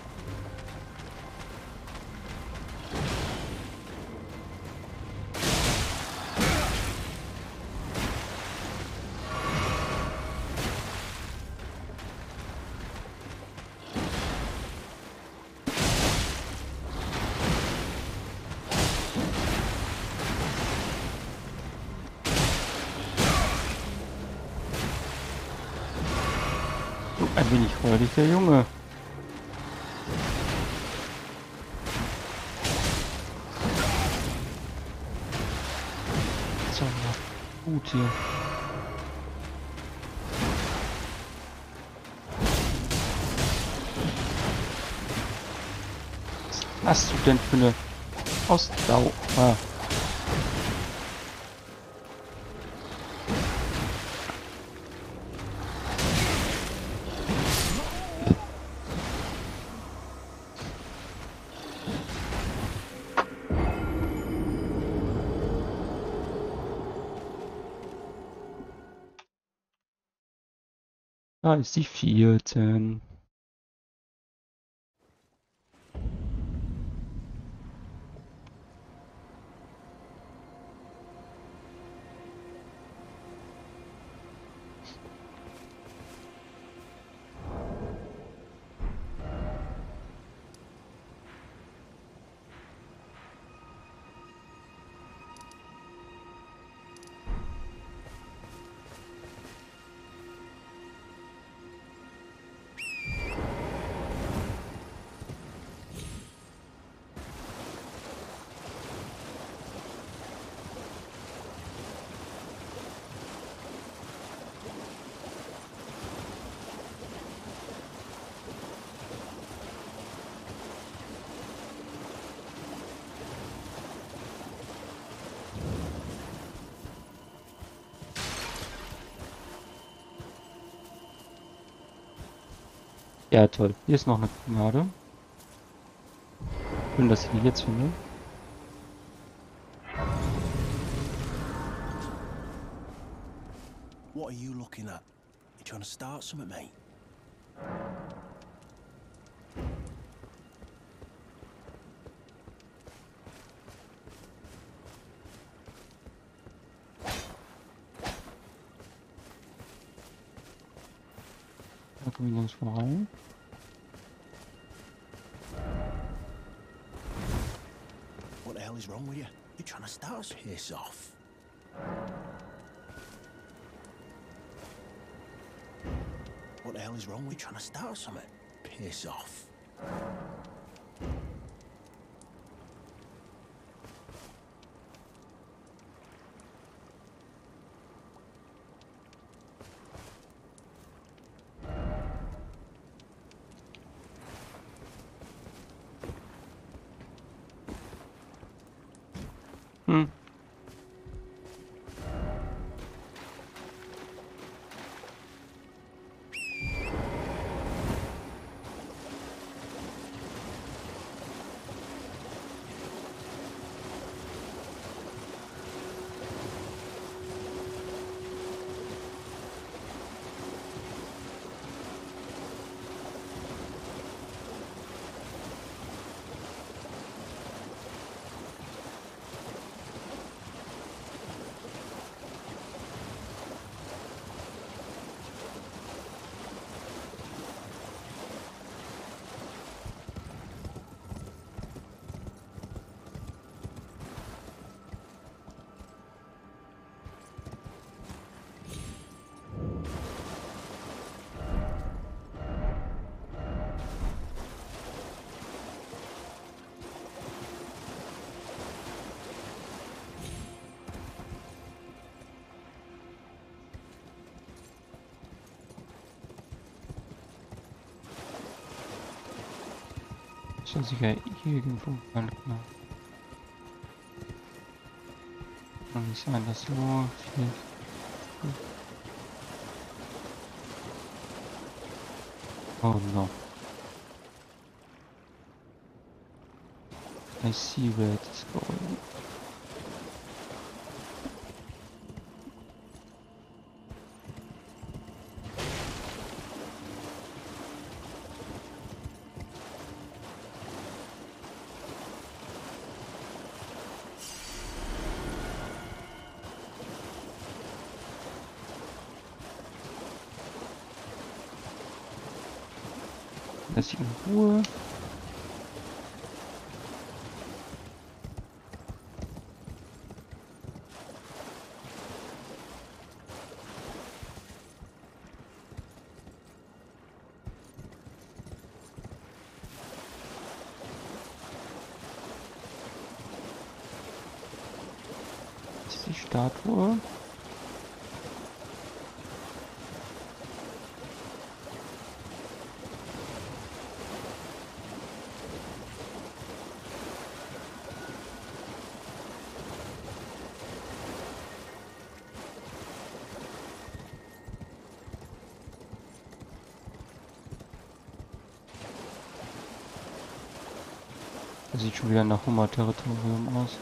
Ein wenig freudig, der Junge. So, gut hier. Was hast du denn für eine Ausdauer? Ah. Da ist die vierzehn. Ja, toll. Hier ist noch eine Gnade. Schön, dass ich die jetzt finde. What are you looking at? You trying to start something, mate? Da kommen wir nirgendwo rein. What the hell is wrong with you? You trying to start us? Piss off. What the hell is wrong with you? Trying to start something? Piss off. Hm. Schon sicher irgendwo mal genau. Kann nicht sein, dass so viel. Oh no. I see where it is going. Lass ich in Ruhe. Das ist die Statue. Das sieht schon wieder nach Hummer-Territorium aus.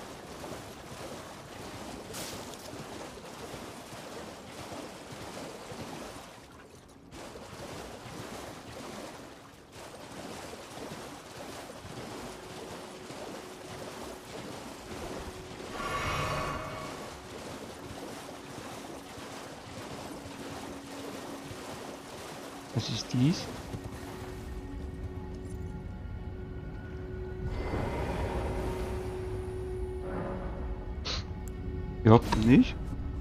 Was ist dies? Ja, nicht.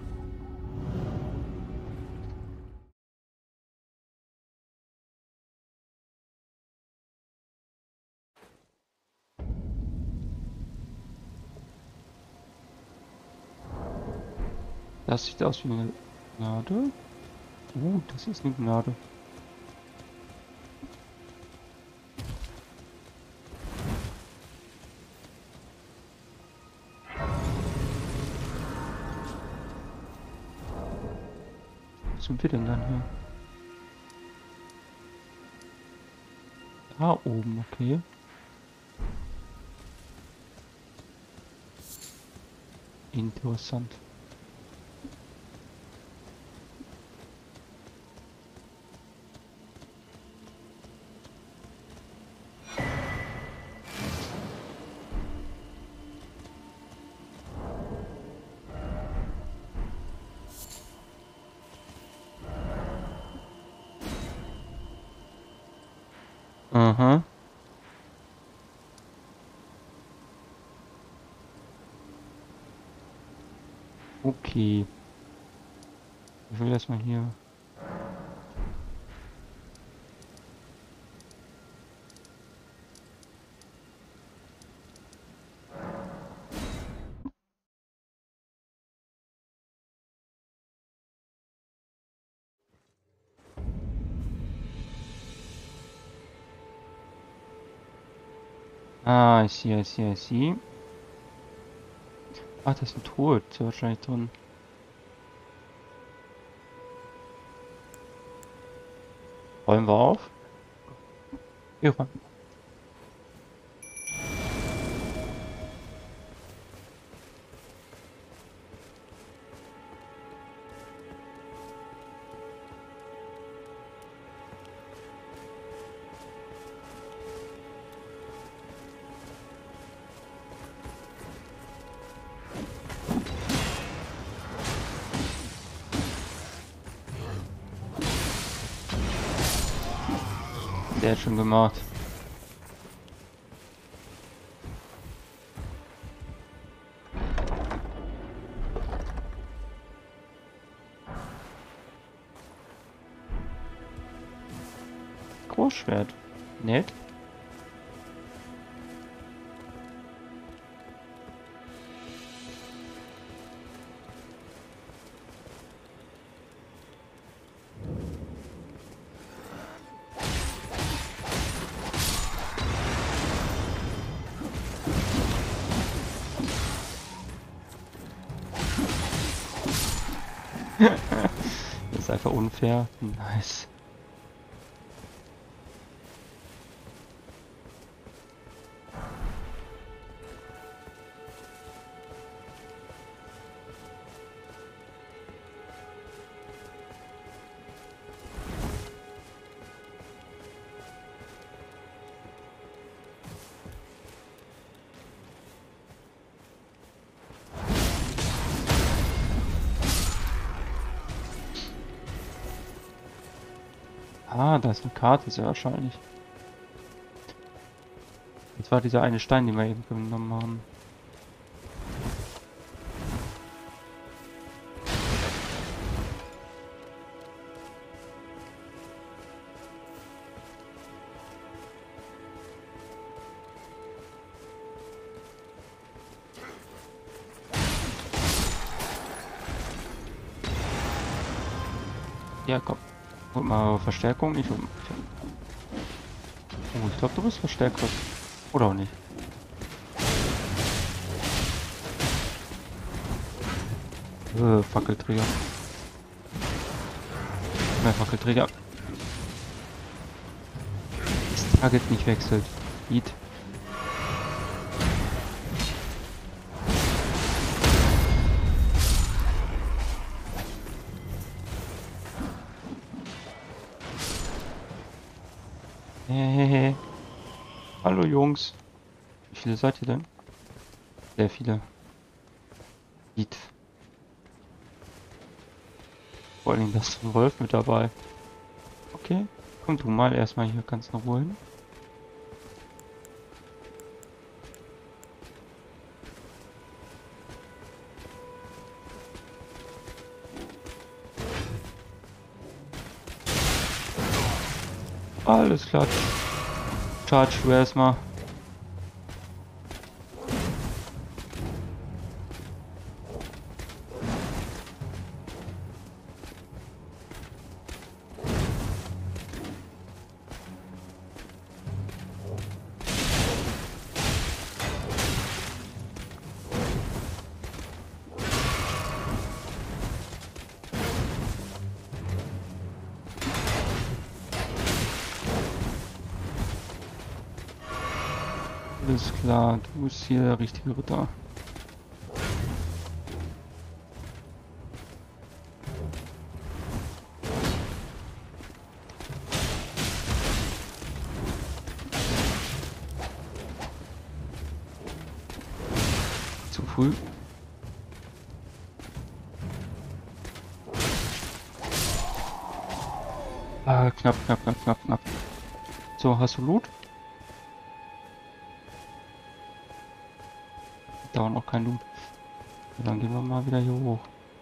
Das sieht aus wie eine Gnade. Uh, das ist eine Gnade. Was sind wir denn dann hier? Da oben, okay. Interessant. Aha. Okay. Ich will erstmal hier. Ah, I see, I see, I see. Ach, das ist ein Tod, ist ja wahrscheinlich drin. Räumen wir auf? Wir räumen. Der hat schon gemacht. Großschwert. Nett. Das ist einfach unfair. Nice. Ah, da ist eine Karte, sehr wahrscheinlich. Das war dieser eine Stein, den wir eben genommen haben. Ja, komm. Hol mal Verstärkung. Ich hol... Oh, ich glaube, du bist verstärkt. Oder auch nicht. Äh, Fackelträger. Mehr Fackelträger. Das Target nicht wechselt. Eat. Hehehe. Hallo Jungs. Wie viele seid ihr denn? Sehr viele. Eat. Vor allem das ist ein Wolf mit dabei. Okay. Komm du mal erstmal hier ganz in Ruhe hin. Alles klar. Charge du erstmal. Alles klar, du bist hier der richtige Ritter. Zu früh. Ah, knapp, knapp, knapp, knapp, knapp. So, hast du Loot? Da war noch kein Loot. Dann gehen wir mal wieder hier hoch.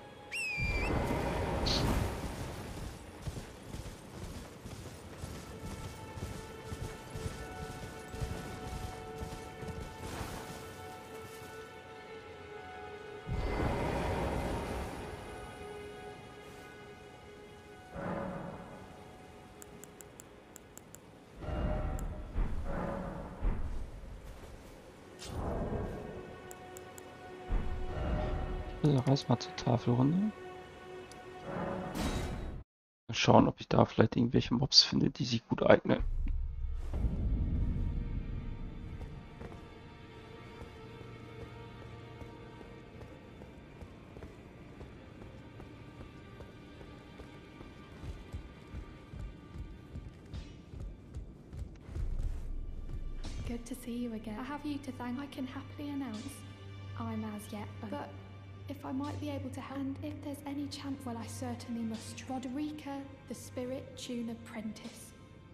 Also reiß mal zur Tafel runter. Mal schauen, ob ich da vielleicht irgendwelche Mobs finde, die sich gut eignen. Good to see you again. I have you to thank. I can happily announce I'm as yet, but if I might be able to help, and if there's any chance, well, I certainly must. Roderica, the Spirit Tune Apprentice.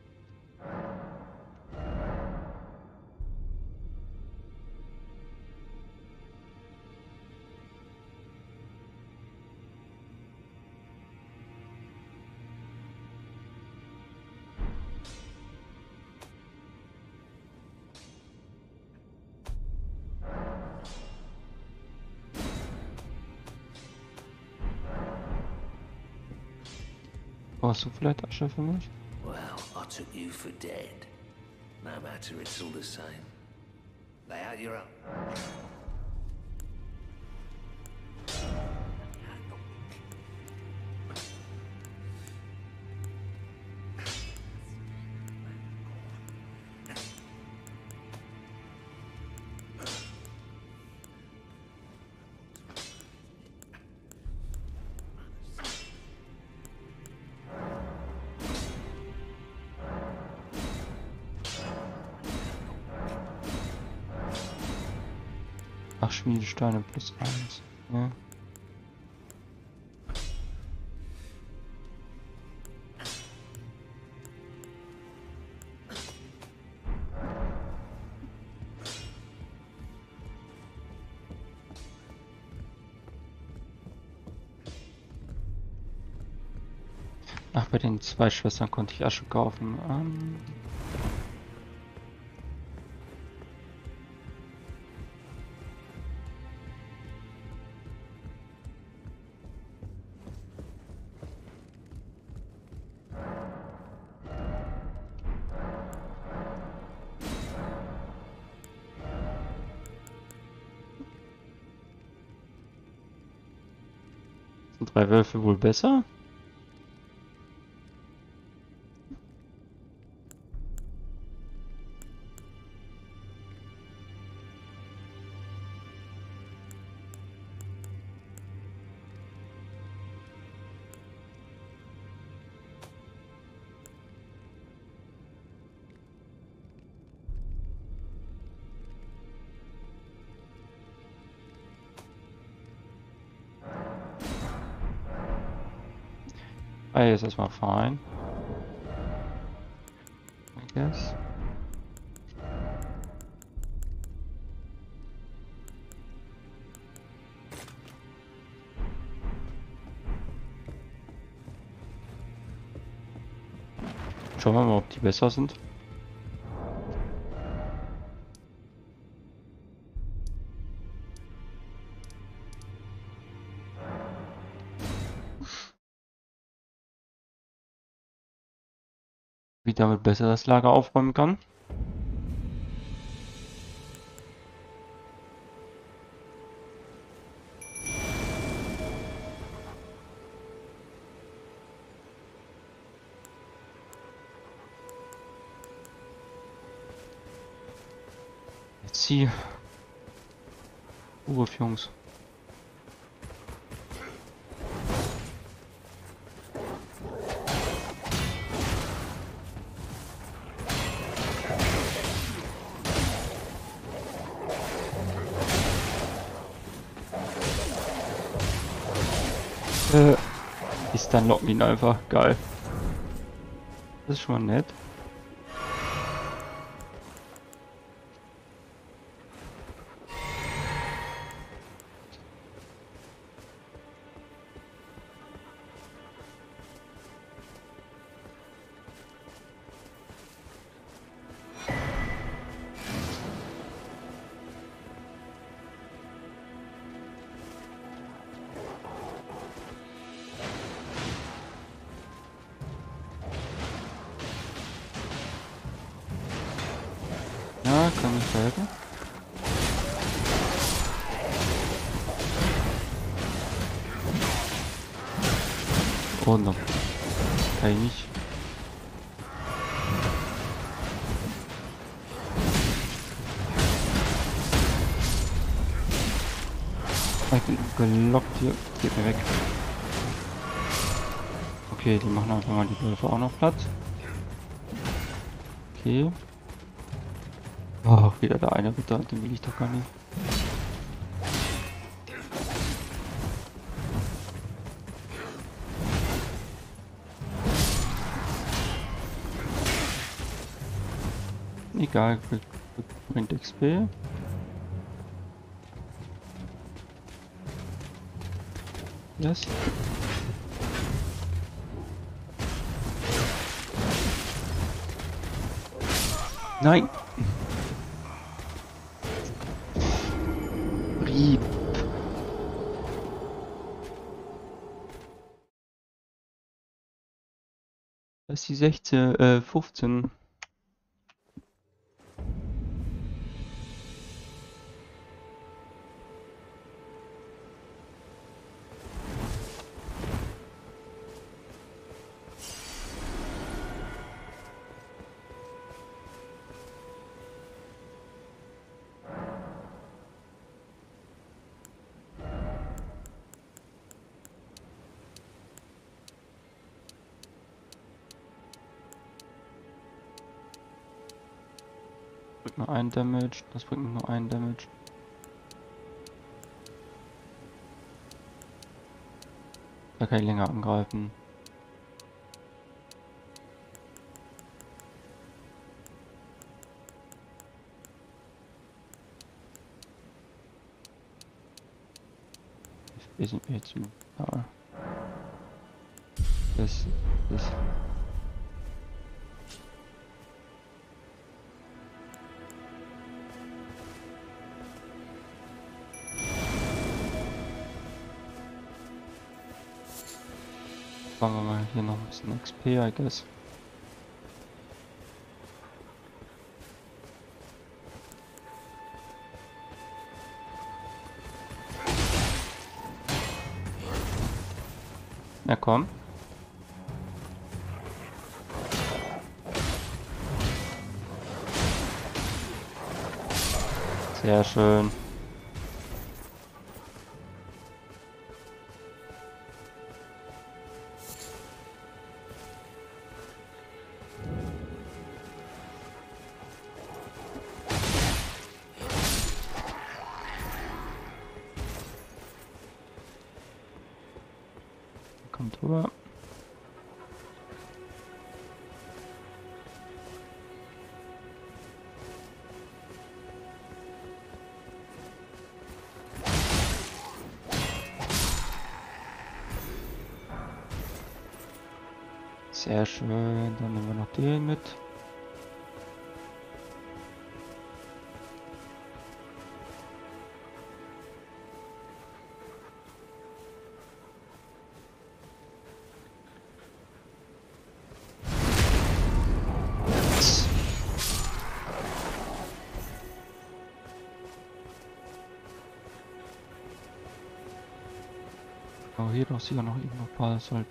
Brauchst du vielleicht Asche für mich? Well, I took you for dead. No matter, it's all the same. Lay out your own. Ach, Schmiedesteine plus eins. Ja. Ach, bei den zwei Schwestern konnte ich Asche kaufen. Ähm Sind drei Wölfe wohl besser? Ah, jetzt erstmal fein. I guess. Schauen wir mal, ob die besser sind. Wie damit besser das Lager aufräumen kann. easy. Ruhe, Jungs. Äh, ist dann locken ihn einfach. Geil. Das ist schon mal nett. Ja, kann ich helfen? Oh no. Kann ich nicht. Ich bin gelockt hier. Geht mir weg. Okay, die machen einfach mal die Wölfe auch noch platt. Okay. Oh, wieder der eine Ritter, den will ich doch gar nicht. Egal, bringt X P. Yes. Nein! Rieb. Das ist die sechzehn, äh, fünfzehn. Bringt nur ein Damage, das bringt nur ein Damage. Da kann ich länger angreifen. Wir sind jetzt ja. Das das Fangen wir mal hier noch ein bisschen X P, I guess. Na komm. Sehr schön. Kommt rüber. Sehr schön, dann nehmen wir noch den mit. Oh, hier doch sicher noch irgendwo ein paar soll.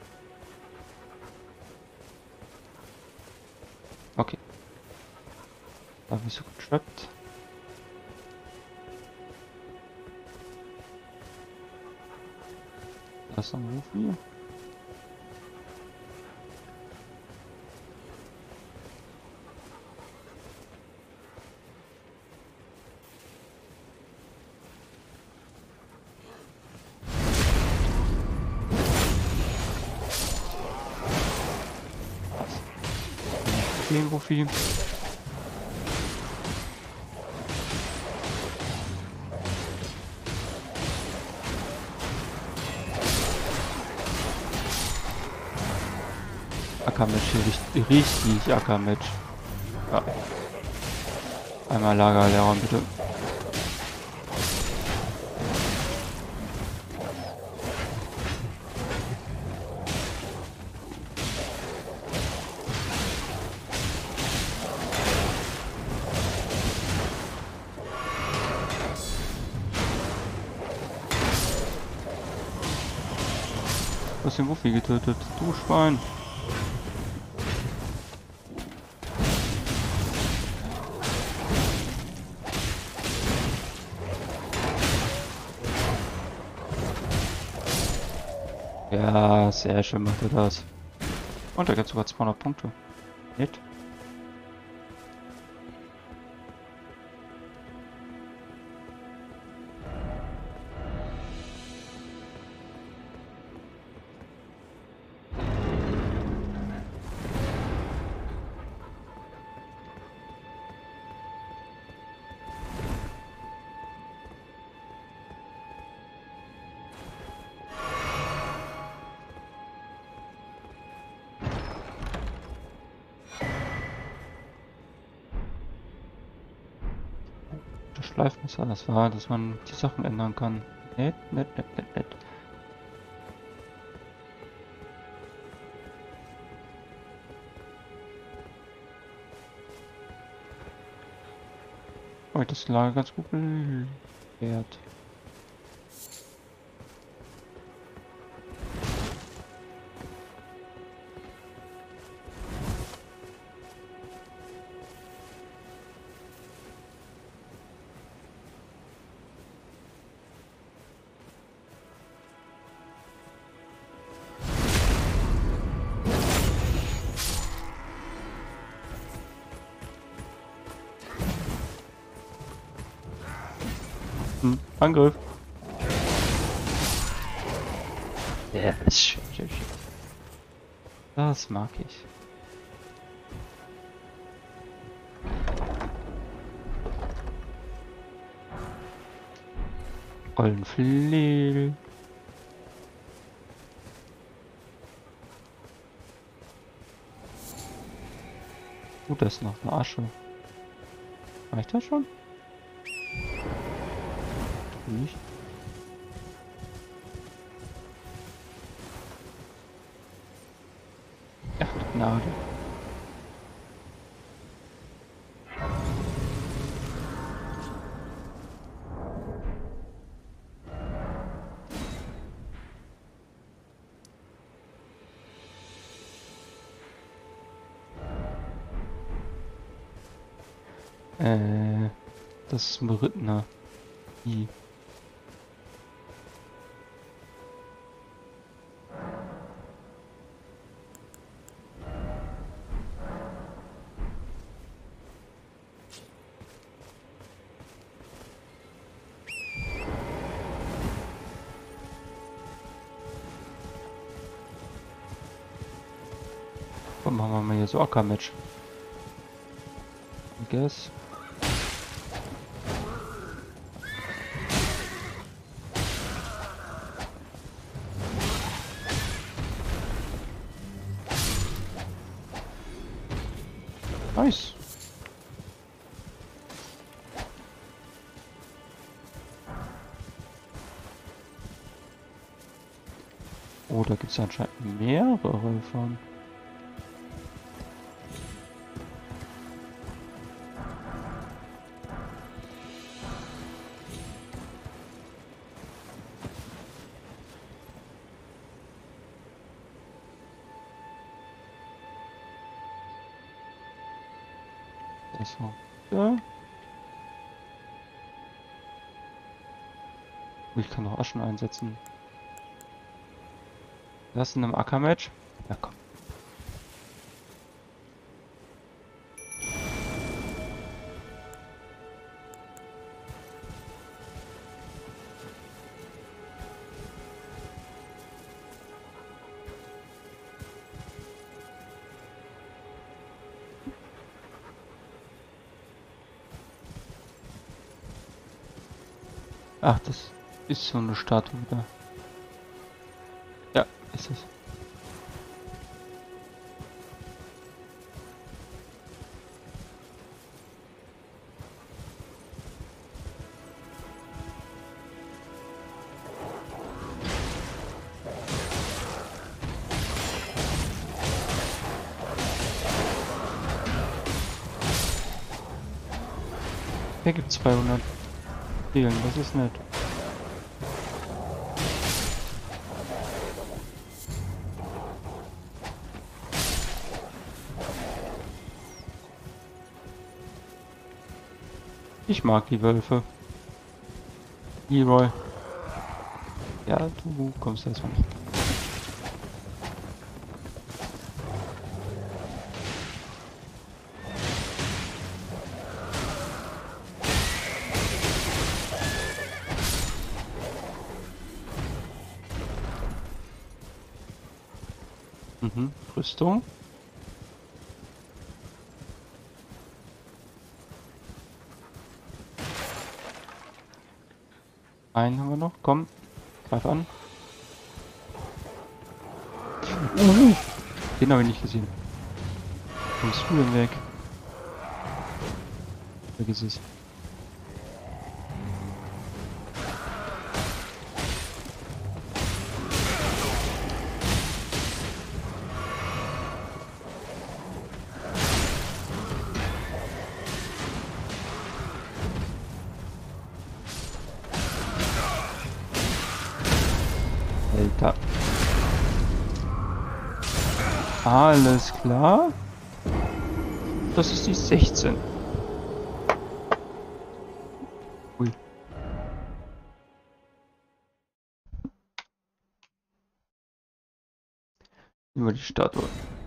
Okay. Da bist du getrappt. das ist ein Rufi. Den Rufi. Ackermatch hier, richtig, richtig Ackermatch. Ja. Einmal Lagerlehrer bitte. Du hast den Wuffi getötet, du Schwein. Ja, sehr schön macht er das. Und er gibt sogar zweihundert Punkte. Nett. Das Schleifmesser, das war, dass man die Sachen ändern kann. Nett, nett, nett, nett, nett. Oh, das Lager ganz gut wert. Hm, Angriff. Ja, ist schön, schön, schön. Das mag ich. Rollenflehl. Gut, das ist noch eine Asche. Reicht das schon? Nicht. Ach, du Gnade. Äh, das ist ein berittener. I. Und machen wir mal hier so Ackermatch. I guess. Nice. Oh, da gibt es anscheinend mehrere von. So. Ja. Ich kann noch Aschen einsetzen. Das in einem Acker-Match? Ja, komm. Ach, das ist so eine Statue da. Ja, ist es. Hier gibt zweihundert Seelen, das ist nett. Ich mag die Wölfe. Leroy. Ja, du kommst erstmal nicht. Mhm, Rüstung. Einen haben wir noch. Komm, greif an. Uh, den habe ich nicht gesehen. Kommst du denn weg? Vergiss es. Alter. Alles klar. Das ist die sechzehn. Ui. Über die Statue.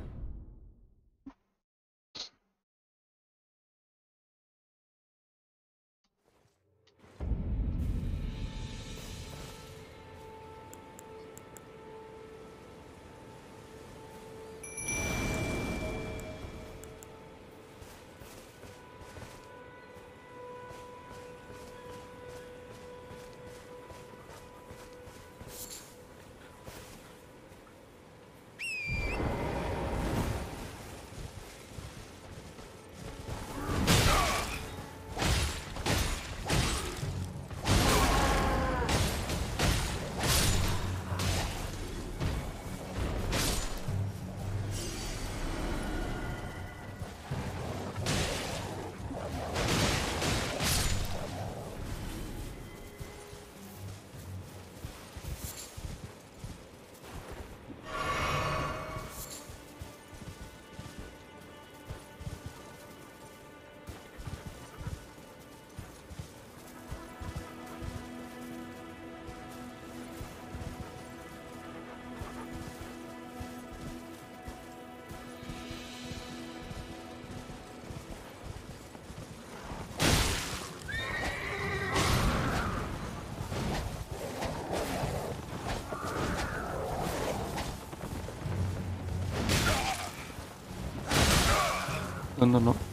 Sondern noch.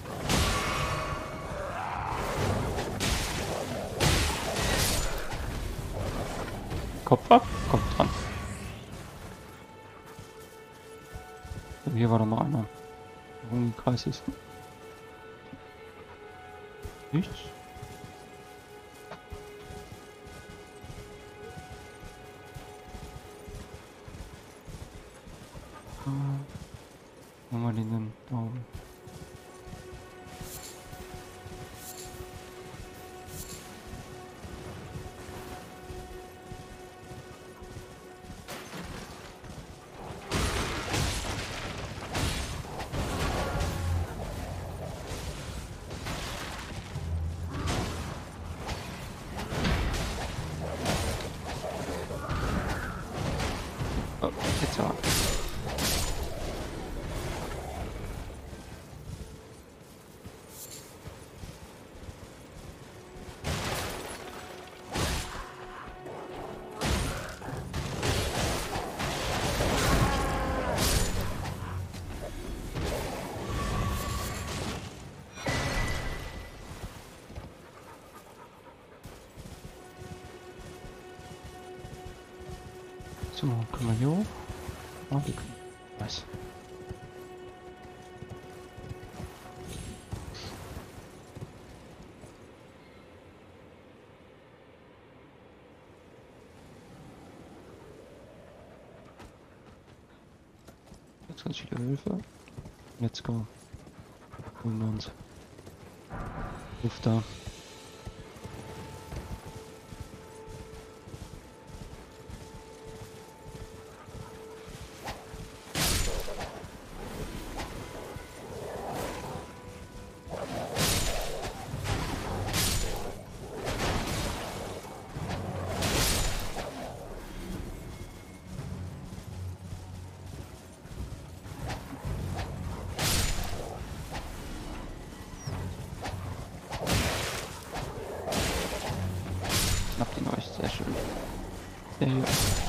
Kopf ab, kommt dran. So, hier war doch noch einer. Kreis ist. Nichts. Wo haben wir den denn? Da oben. Oh, jetzt ja. So, können wir hier hoch? Ah, wir können. Was? Jetzt ganz viele Hilfe. Let's go. Holen wir uns. Luft da. Schnappt ihn euch, sehr schön. Sehr gut.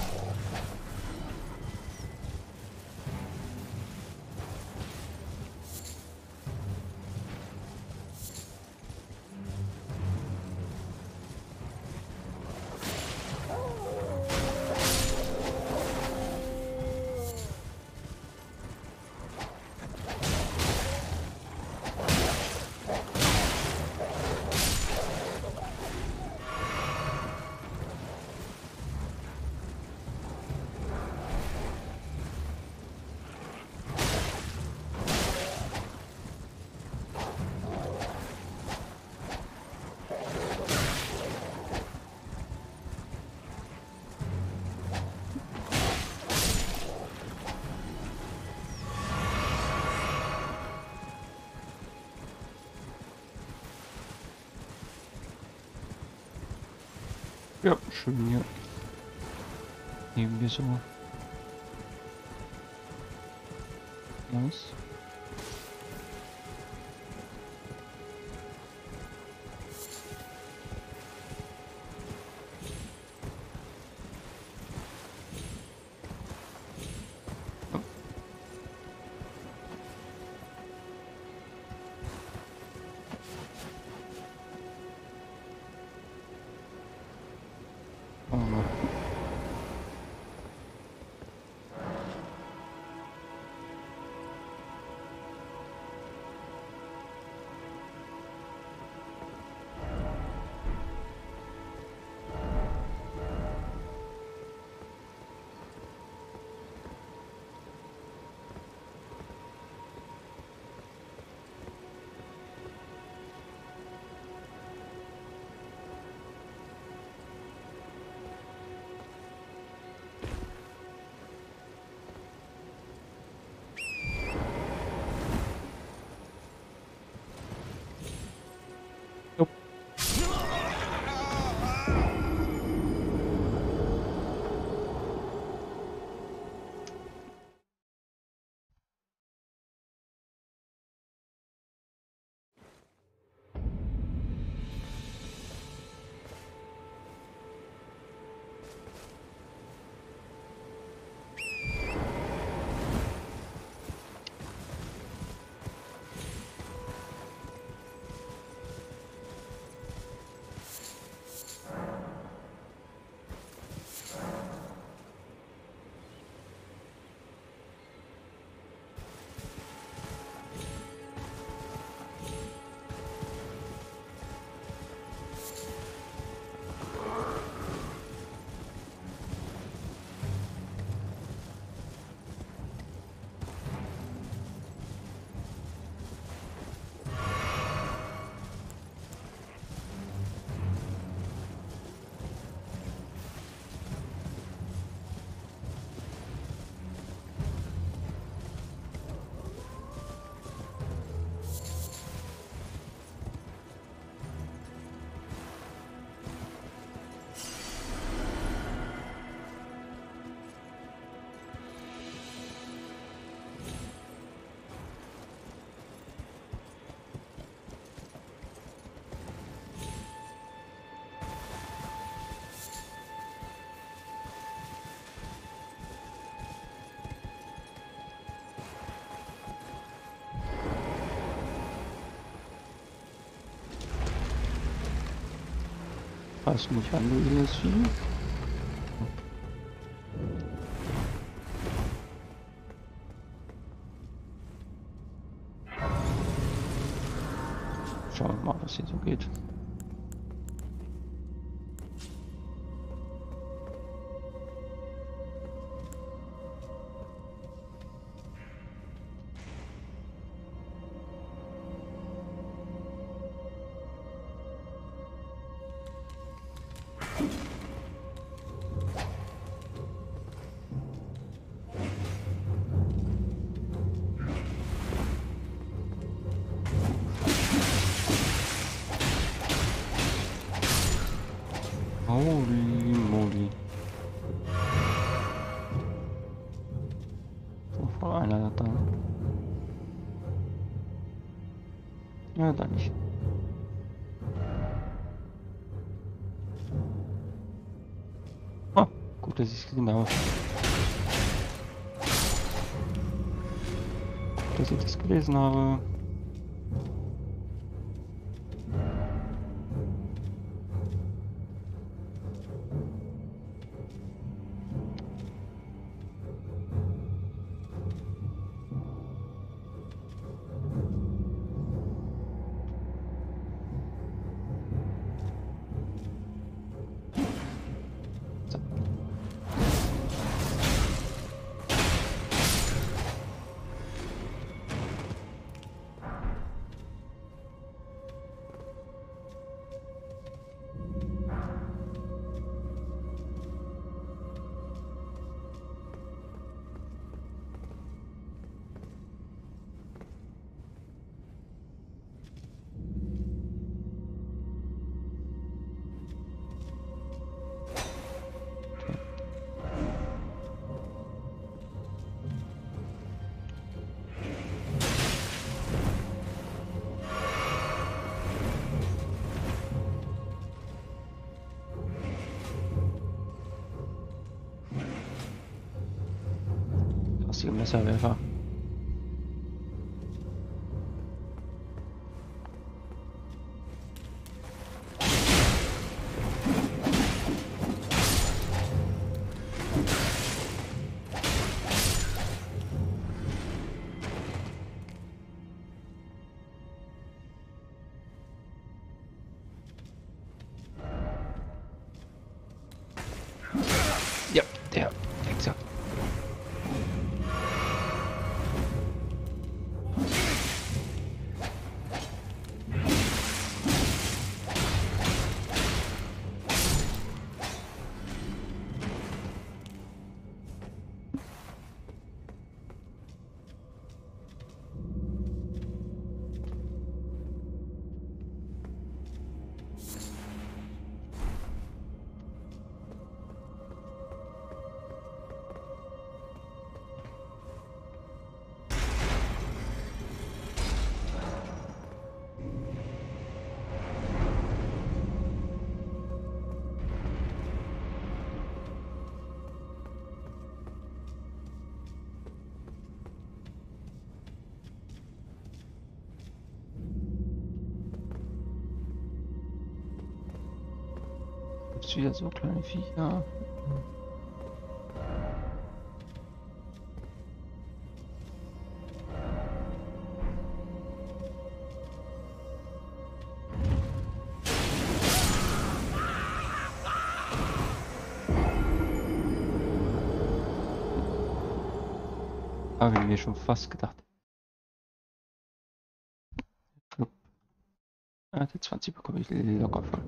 Ja, schön hier. Nehmen wir so. Was? Oh Mann. Greifst du mich an, du wildes Vieh? Schauen wir mal, was hier so geht. Holy moly. So, voll einer da. Ja, dann nicht. Ah, gut, dass ich es gesehen habe. Gut, dass ich das gelesen habe. Lustige Messerwerfer. Ja, der, exakt. Gibt's wieder so kleine Viecher? Habe ich mir schon fast gedacht. Ja, die zwanzig bekomme ich locker voll.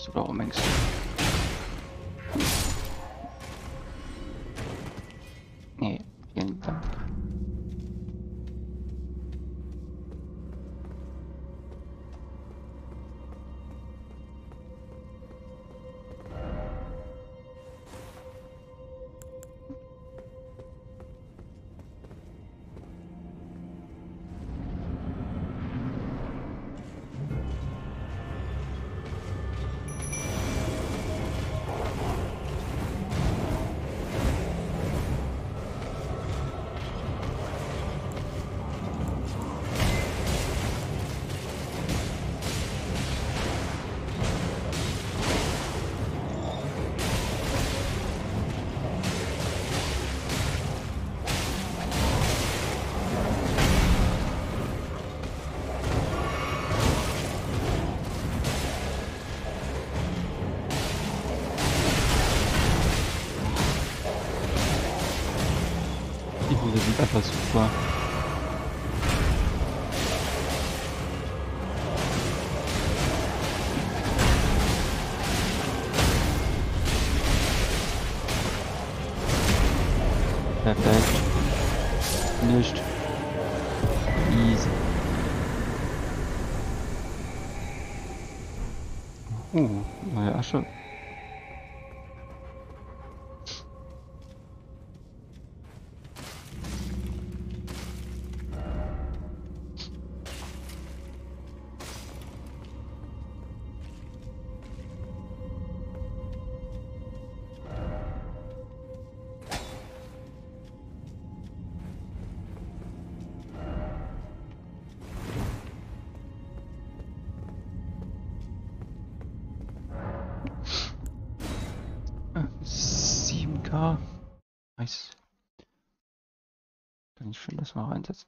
du da rumhängst. Nee, vielen Dank. Die Hunde sind einfach super. Perfekt. Nicht. Easy. Oh, neue Asche. sieben K. Nice. Kann ich schön das mal reinsetzen.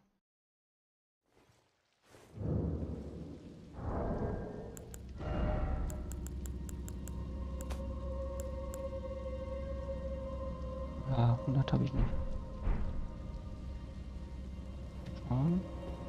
Ja, hundert habe ich nicht. Schauen.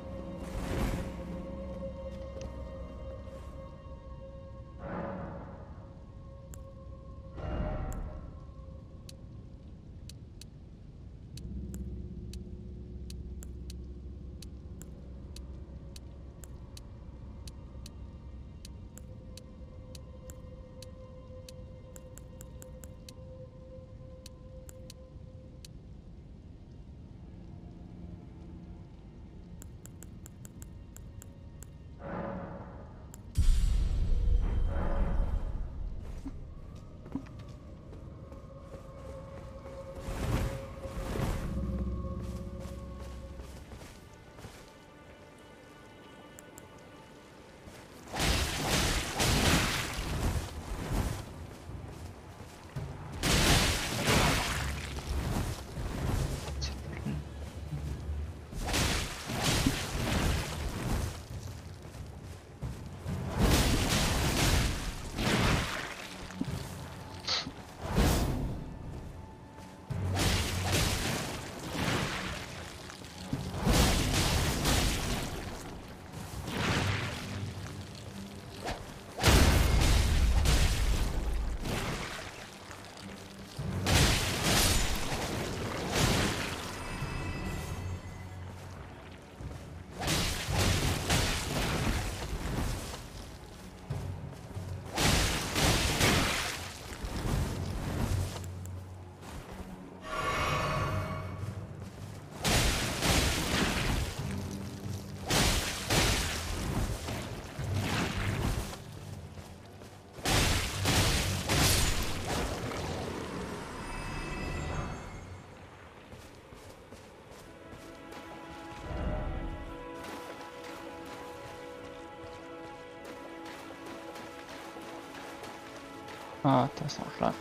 Ah, das ist noch klein.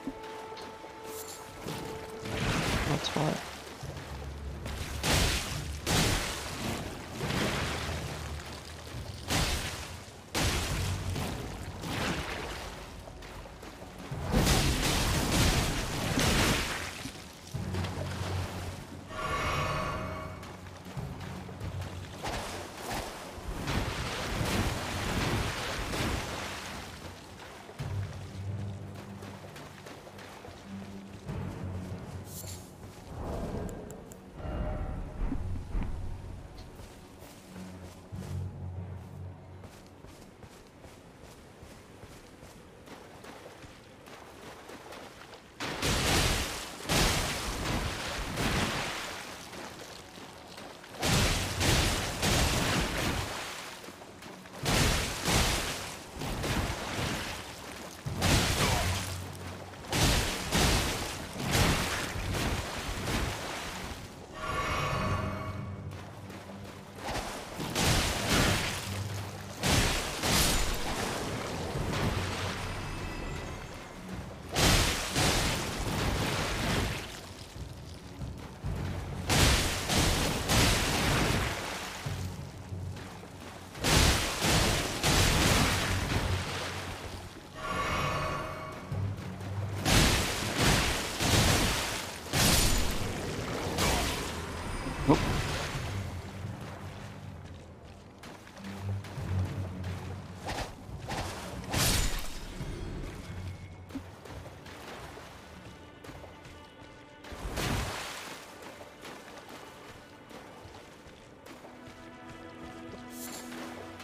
Nur zwei.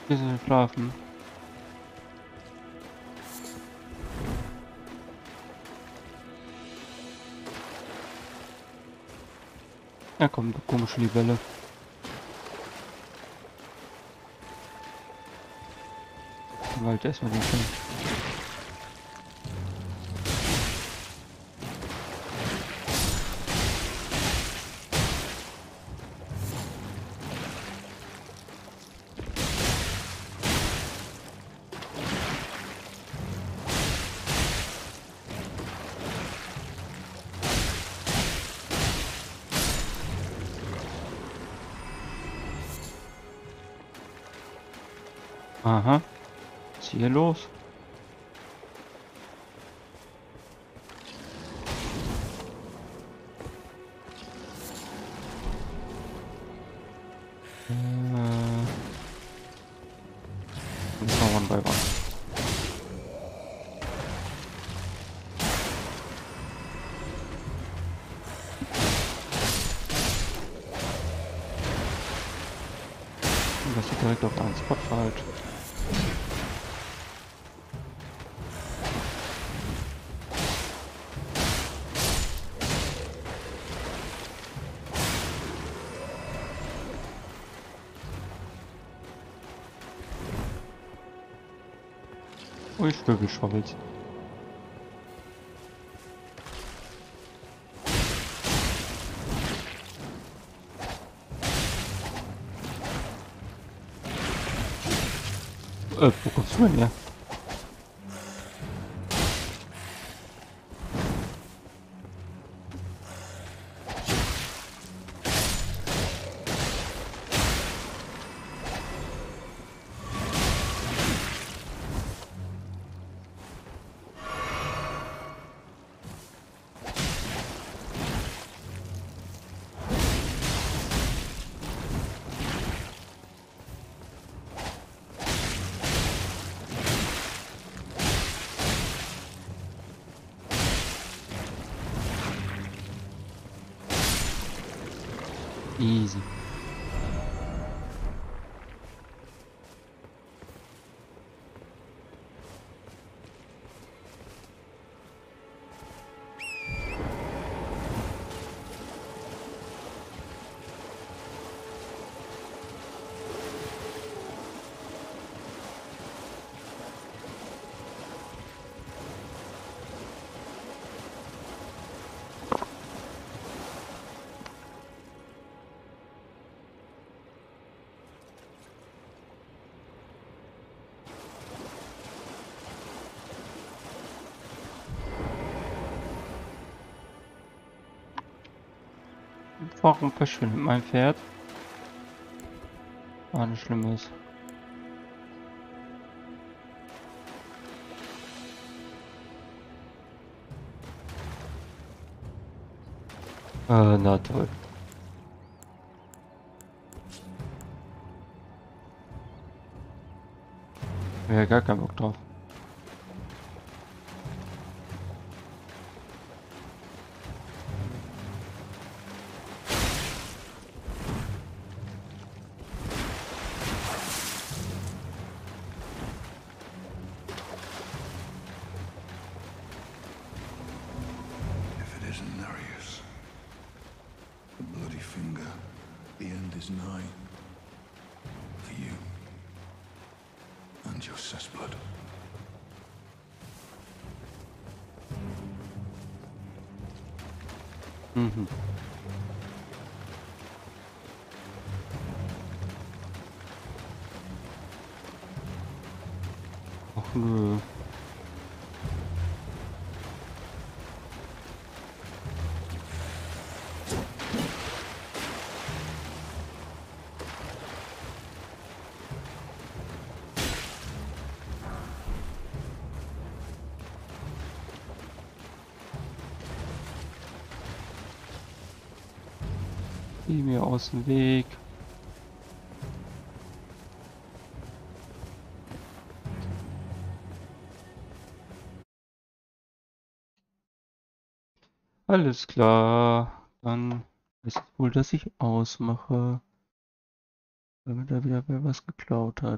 Gehst du schlafen? Ja komm, du komische Libelle. Halt erstmal den Film. Aha. Was ist hier los? Äh. Jetzt mal one by one. Und das ist direkt auf einen Spot falsch. Ui, Stöbelschobbels. Äh, wo kommst du denn her? Easy. Warum verschwindet mein Pferd? Ah, nichts Schlimmes. Äh, na toll. Ja, gar keinen Bock drauf. Mhm. Ach nö. Geh mir aus dem Weg. Alles klar. Dann ist es wohl, dass ich ausmache. Damit er wieder wer was geklaut hat.